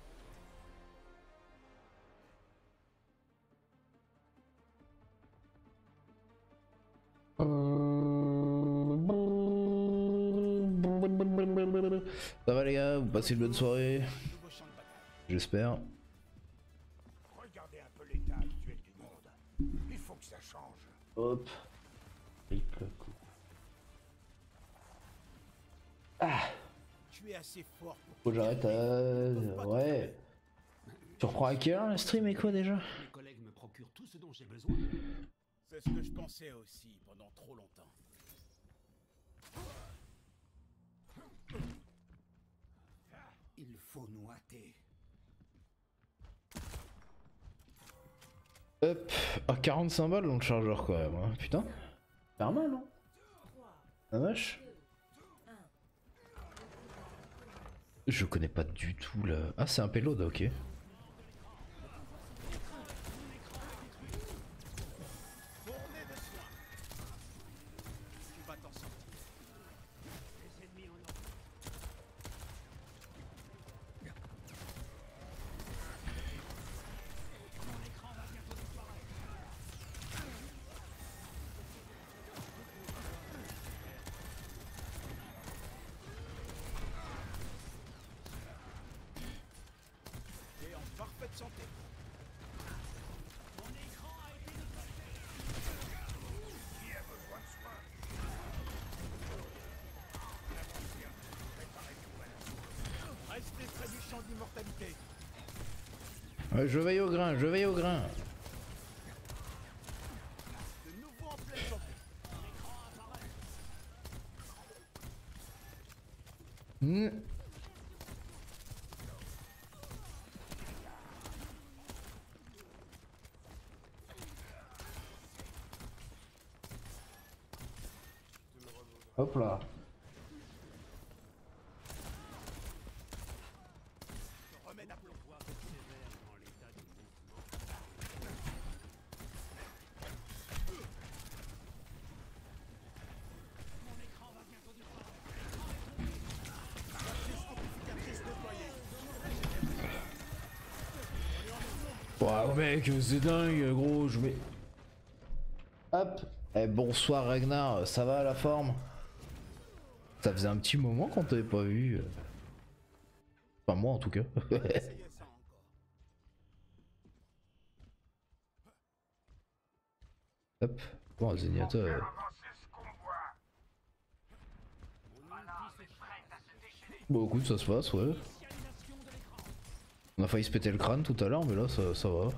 Ça va les gars, vous passez une bonne soirée. J'espère. Regardez un peu l'état actuel du monde. Il faut que ça change. Hop. Triple coup. Ah. Tu es assez fort pour... Faut que j'arrête à... Ouais. Tu reprends à quelle heure la stream et quoi déjà? Mes collègues me procurent tout ce dont j'ai besoin. C'est ce que je pensais aussi pendant trop longtemps. Il faut nous hâter. Hop, à quarante-cinq balles dans le chargeur quand même, hein. Putain. Pas mal, non? La vache. Je connais pas du tout là. Ah, c'est un payload, ok. Parfaite santé. Mon écran a été détecté. Qui a besoin de soins? Préparez-vous à la restez près du champ d'immortalité. Ouais, je veille au grain, je veille au grain. De nouveau en pleine santé. Mon écran apparaît. Hmm. Hop là. Remets d'aplomb. Mon écran va bientôt disparaître. Matrice amplificatrice déployée. Waouh mec, c'est dingue gros, je mets... Hop. Eh bonsoir Ragnar, ça va la forme? Ça faisait un petit moment qu'on t'avait pas vu. Enfin moi en tout cas. Essayez ça encore. Hop. Bon Zenyatta. euh, Bon écoute ça se passe ouais. On a failli se péter le crâne tout à l'heure mais là ça, ça va.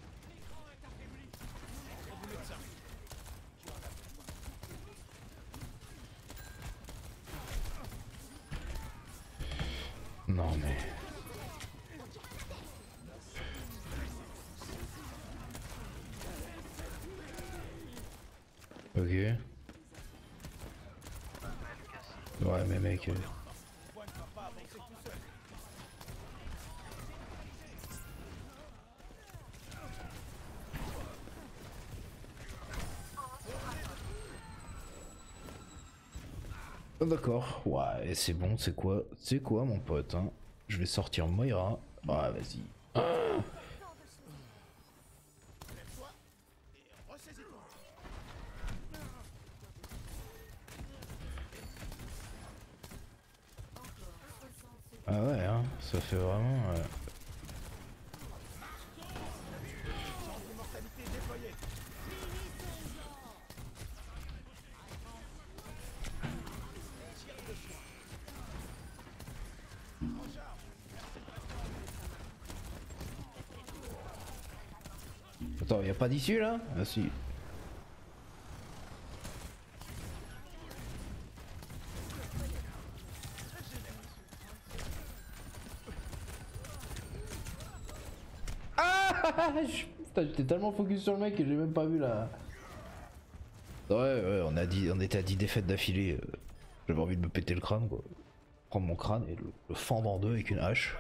Non mais... Ok. Ouais mais mec... euh, Oh, d'accord, ouais c'est bon, c'est quoi, c'est quoi mon pote hein. Je vais sortir Moira. Ah vas-y. Ah. Ah ouais hein, ça fait vraiment... euh, Attends, y a pas d'issue là? Ah si. Ah je- Putain, j'étais tellement focus sur le mec que j'ai même pas vu la... Ouais, ouais, on, a dit, on était à dix défaites d'affilée. euh, J'avais envie de me péter le crâne quoi. Prendre mon crâne et le, le fendre en deux avec une hache.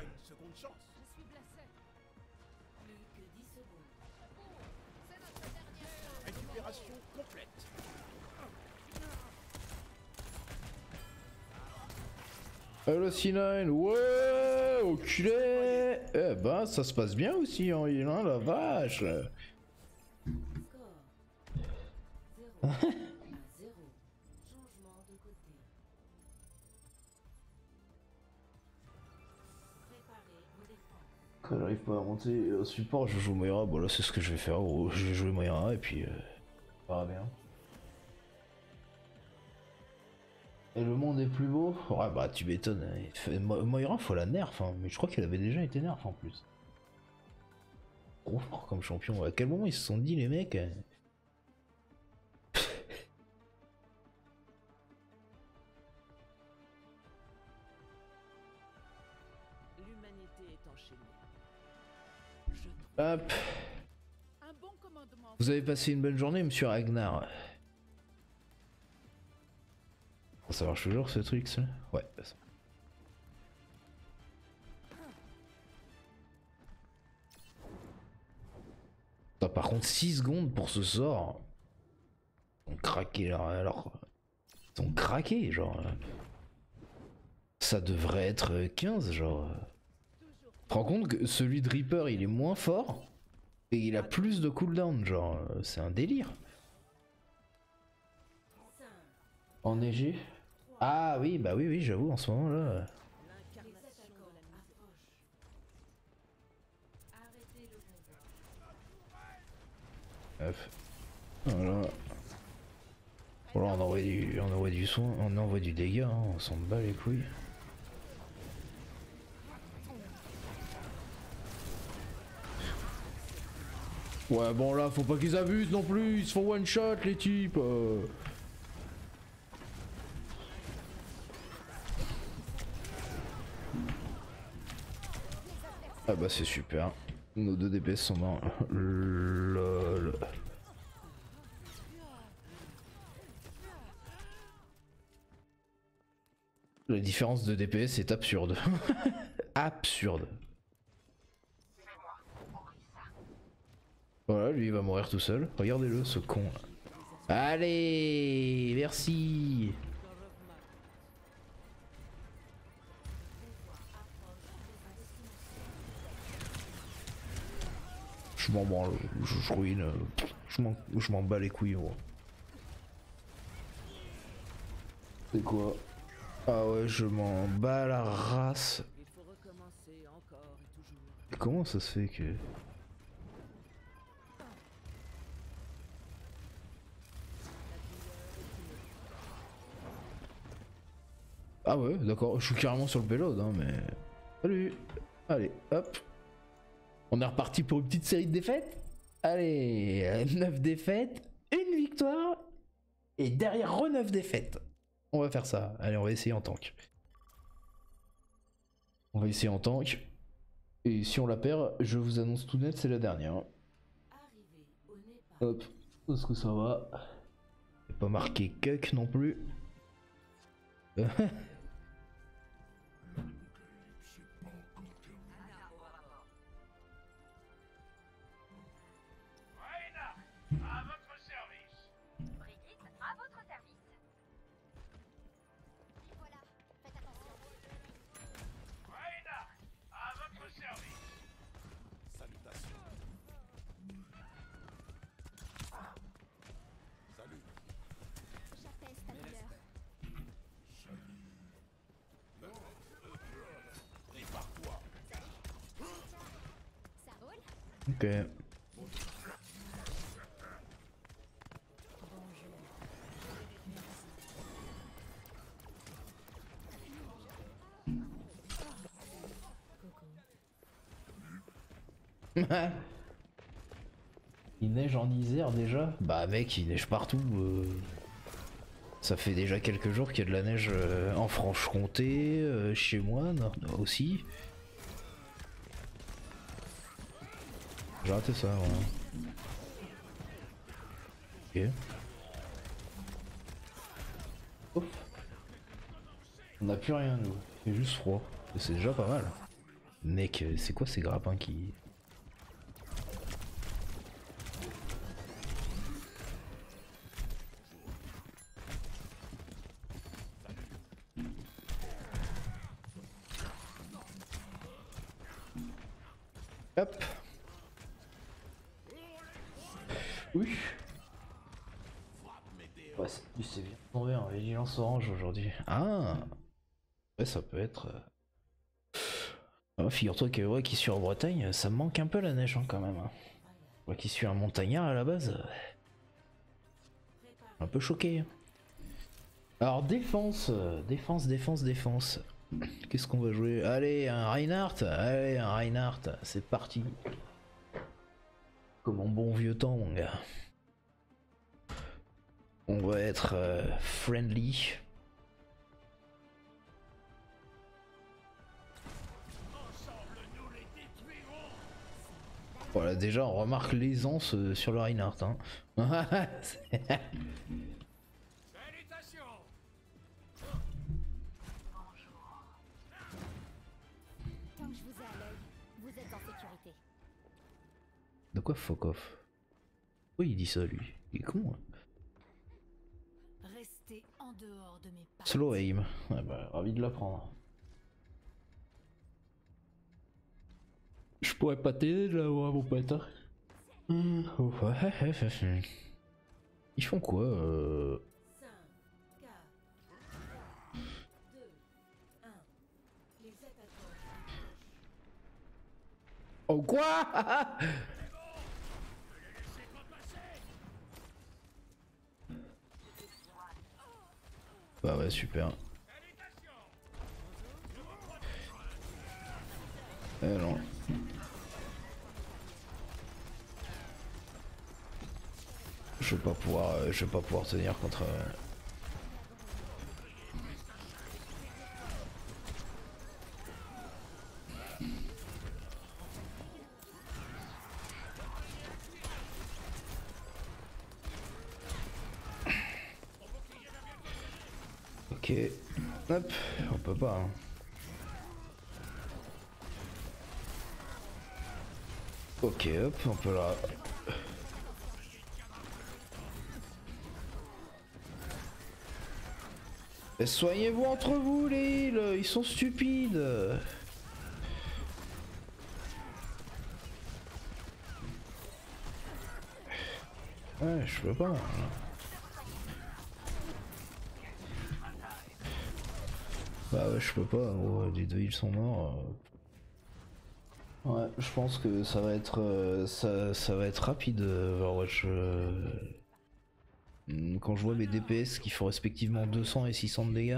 Récupération complète. Hello C neuf, ouais, enculé. Eh ben, ça se passe bien aussi en heal, hein, la vache. Quand j'arrive pas à monter au support, je joue Moira. Bon là c'est ce que je vais faire, gros. Je vais jouer Moira et puis... Euh, ça va bien. Et le monde est plus beau? Ouais bah tu m'étonnes, hein. Il fait- Mo- Moira faut la nerf, hein. Mais je crois qu'elle avait déjà été nerf en plus. Trop fort comme champion, à quel moment ils se sont dit les mecs hein. l'humanité est enchaînée. Hop. Un bon commandement. Vous avez passé une bonne journée, monsieur Ragnar. Ça marche toujours ce truc, ça? Ouais. Putain, par contre, six secondes pour ce sort. Ils sont craqués, alors. alors ils sont craqués, genre. Ça devrait être quinze, genre. Tu te rends compte que celui de Reaper, il est moins fort et il a plus de cooldown, genre. C'est un délire. Enneigé? Ah oui, bah oui, oui, j'avoue, en ce moment là. Hop. Voilà. Voilà, on envoie du, on envoie du soin, on envoie du dégât, hein, on s'en bat les couilles. Ouais, bon là, faut pas qu'ils abusent non plus, ils se font one shot les types. Euh... Ah bah c'est super. Nos deux D P S sont morts. Lol. La différence de D P S est absurde. Absurde. Voilà, lui il va mourir tout seul. Regardez-le, ce con. Allez, merci. Je m'en branle, je, je ruine, je m'en je m'en bats les couilles, gros. C'est quoi? Ah ouais, je m'en bats la race. Il faut recommencer encore et toujours. Comment ça se fait que... Ah ouais, d'accord, je suis carrément sur le payload, hein, mais... Salut. Allez, hop. On est reparti pour une petite série de défaites. Allez, neuf défaites, une victoire, et derrière re neuf défaites. On va faire ça. Allez, on va essayer en tank. On va essayer en tank. Et si on la perd, je vous annonce tout net, c'est la dernière. Hop, est-ce que ça va? C'est pas marqué cuck non plus. Ok. Il neige en Isère déjà? Bah mec, il neige partout. Euh... Ça fait déjà quelques jours qu'il y a de la neige euh, en Franche-Comté, euh, chez moi non, aussi. J'ai raté ça, ouais. Ok. Hop. On n'a plus rien nous, il fait juste froid. Et c'est déjà pas mal. Mec, c'est quoi ces grappins qui... Hop. Oui. Ouais, c'est bien tombé en vigilance orange aujourd'hui. Ah. Ouais, ça peut être... Oh, figure-toi que ouais, qui suis en Bretagne, ça me manque un peu la neige hein, quand même. Hein. Moi qui suis un montagnard à la base... Un peu choqué. Alors défense, défense, défense, défense. Qu'est-ce qu'on va jouer? Allez, un Reinhardt. Allez, un Reinhardt. C'est parti. Comme en bon vieux temps, mon gars. On va être euh, friendly. Voilà, déjà on remarque l'aisance euh, sur le Reinhardt. Hein. C'est- Tant que je vous ai à l'œil, vous êtes en sécurité. De quoi fuck off? Oui, il dit ça lui. Il est con. Hein. Restez en dehors de mes pas. Slow aim. Ouais, bah, ravi de l'apprendre. Je pourrais pas t'aider là, ouais, mon pote. Hein. Mmh. Ouais. Ils font quoi euh... cinq, quatre, deux, un. Les attaquants. Oh quoi? Bah ouais, super. Eh non. Je vais pas pouvoir, euh, je vais pas pouvoir tenir contre. Euh... Ok, hop, on peut pas. Hein. Ok, hop, on peut là. Et soignez-vous entre vous les îles, ils sont stupides. Ouais, je peux pas. Bah ouais, je peux pas, gros, les deux ils sont morts. Ouais, je pense que ça va être euh, ça, ça va être rapide Overwatch. Euh... Quand je vois mes D P S qui font respectivement deux cents et six cents de dégâts.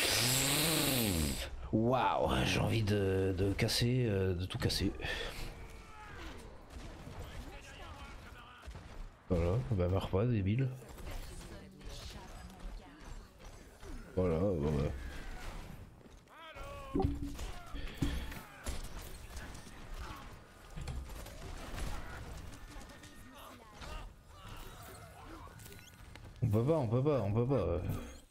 Waouh, j'ai envie de, de casser, euh, de tout casser. Voilà, bah meurs pas, débile. Voilà, voilà. On peut pas, on peut pas, on peut pas.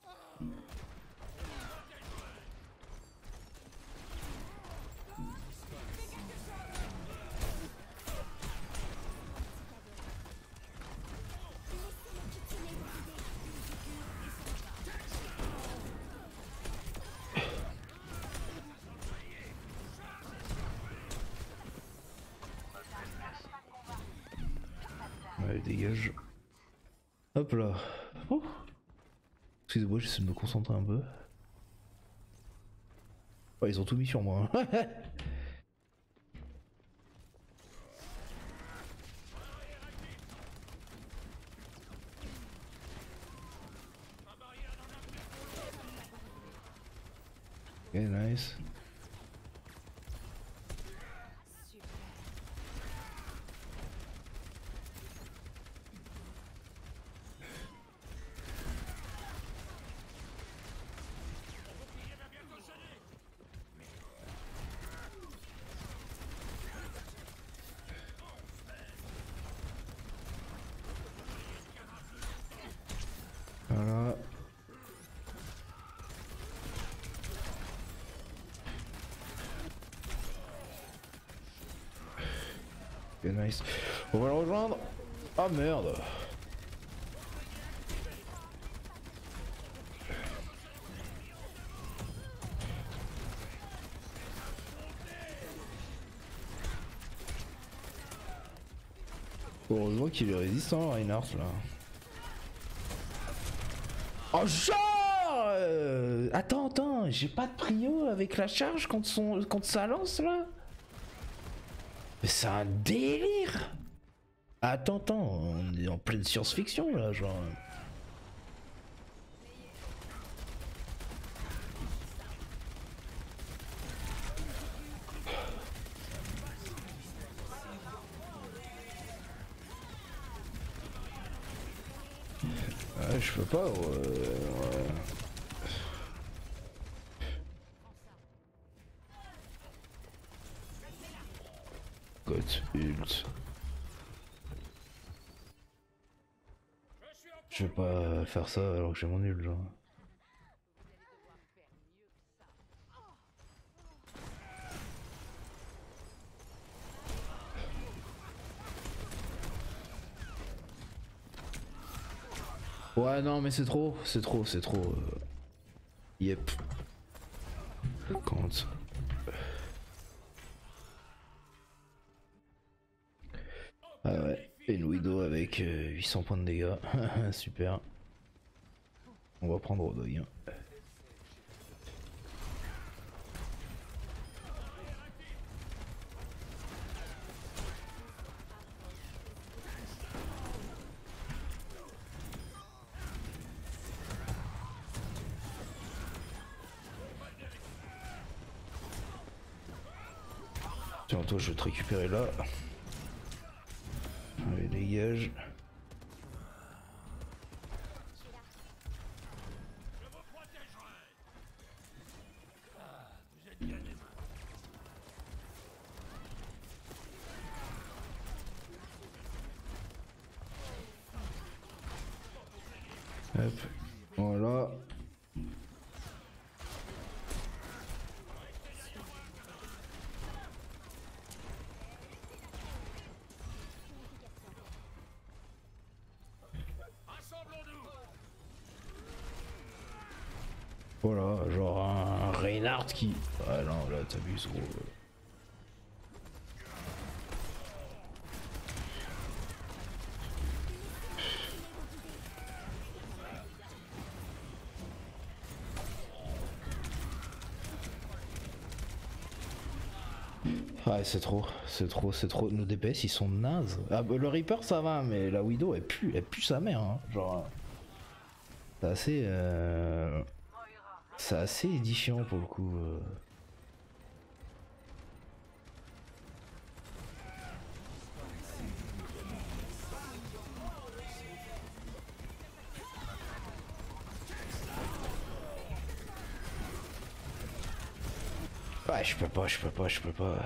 Allez, dégage. Hop là. Oh. Excusez-moi, j'essaie de me concentrer un peu. Oh, ils ont tout mis sur moi. Hein. Ok, nice. Voilà. Ok, nice. On va le rejoindre. Ah merde. Heureusement qu'il est résistant, Reinhardt là. Oh genre euh, Attends, attends, j'ai pas de prio avec la charge quand, son, quand ça lance là. Mais c'est un délire. Attends, attends, on est en pleine science-fiction là, genre. Ouais, je peux pas. Euh, ouais. God, ult. Je vais pas faire ça alors que j'ai mon nul, genre. Ouais, non, mais c'est trop, c'est trop, c'est trop. euh, Yep. Quand. Ah ouais, et une Widow avec euh, huit cents points de dégâts. Super. On va prendre Rodog. Hein. Tiens, toi, je vais te récupérer là. Allez, dégage. Hop, voilà. Voilà, genre un Reinhardt qui... Ah non, là t'abuses gros. Ouais, c'est trop, c'est trop, c'est trop. Nos D P S ils sont nazes. Ah, bah, le Reaper ça va, mais la Widow elle pue, elle pue sa mère. Hein. Genre, c'est assez, euh... c'est assez édifiant pour le coup. Euh... Ouais, je peux pas, je peux pas, je peux pas.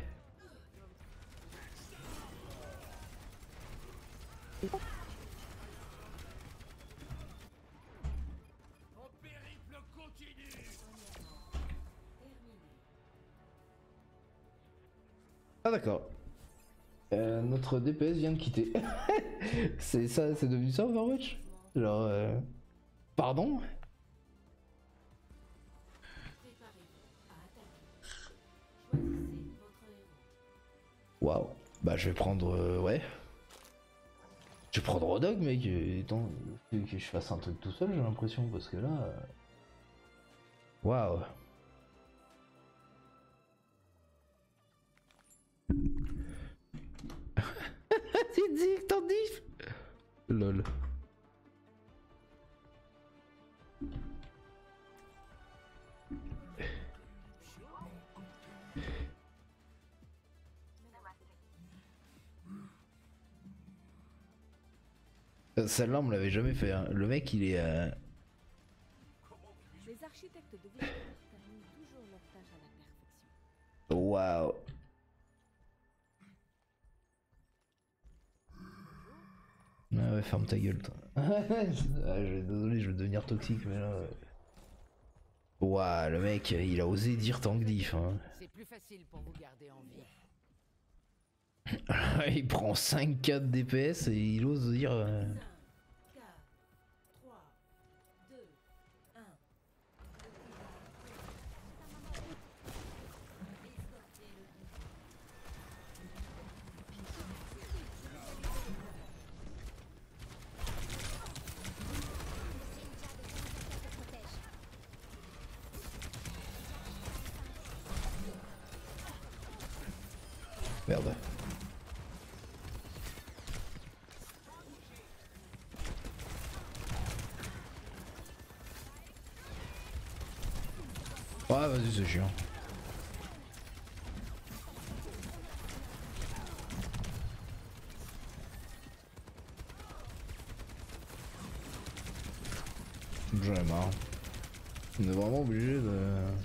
Ah d'accord. Euh, notre D P S vient de quitter. C'est ça, c'est devenu ça Overwatch? Genre... Euh... Pardon? Waouh. Bah je vais prendre... Euh, ouais. Je vais prendre Rodog mec. Attends, que, que je fasse un truc tout seul j'ai l'impression parce que là... Waouh. C'est dit que t'en dis. Lol. Celle-là on me l'avait jamais fait. Hein. Le mec il est... Euh... Les architectes de Victor terminent toujours leur tâche à la perfection. Waouh. Ah ouais, ferme ta gueule toi. ah, je, désolé, je vais devenir toxique mais là... Waouh, le mec il a osé dire tank diff. Hein. C'est plus facile pour vous garder en vie. Il prend cinq quatre D P S et il ose dire... Euh... Merde. Ouais, vas-y, c'est chiant. J'en ai marre. On est vraiment obligé de...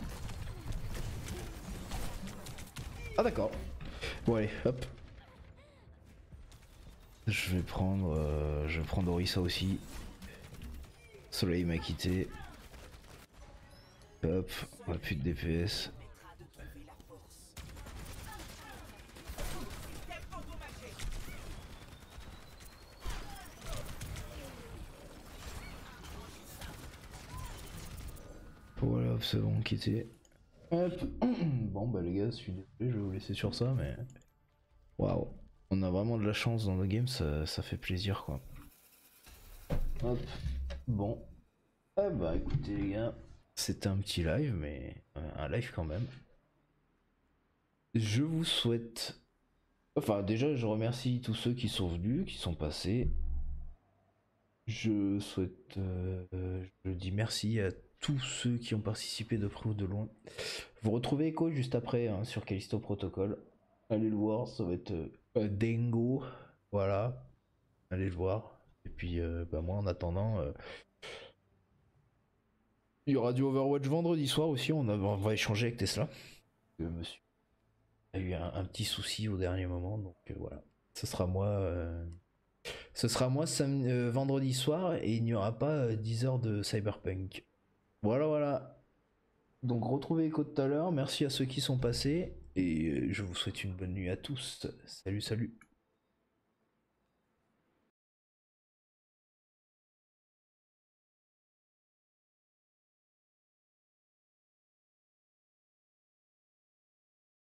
Ah d'accord. Bon allez, hop. Je vais prendre... Euh, je vais prendre Orisa aussi. Soleil m'a quitté. Hop, on a plus de D P S. Voilà, c'est bon, quitté. Hop. Bon bah les gars, je suis désolé, je vais vous laisser sur ça, mais waouh, on a vraiment de la chance dans le game, ça, ça fait plaisir quoi. Hop. Bon. Ah bah écoutez les gars, c'était un petit live, mais euh, un live quand même. Je vous souhaite, enfin déjà je remercie tous ceux qui sont venus, qui sont passés. Je souhaite, euh, je dis merci à tous ceux qui ont participé de près ou de loin. Vous retrouvez Echo juste après hein, sur Callisto Protocol. Allez le voir, ça va être euh, dingo. Voilà, allez le voir. Et puis euh, bah moi en attendant, euh, il y aura du Overwatch vendredi soir aussi. On, a, on va échanger avec Tesla. Euh, monsieur a eu un, un petit souci au dernier moment, donc euh, voilà. Ce sera moi. Euh, ce sera moi samedi, euh, vendredi soir et il n'y aura pas euh, dix heures de Cyberpunk. Voilà, voilà. Donc retrouvez Echo tout à l'heure. Merci à ceux qui sont passés. Et je vous souhaite une bonne nuit à tous. Salut, salut.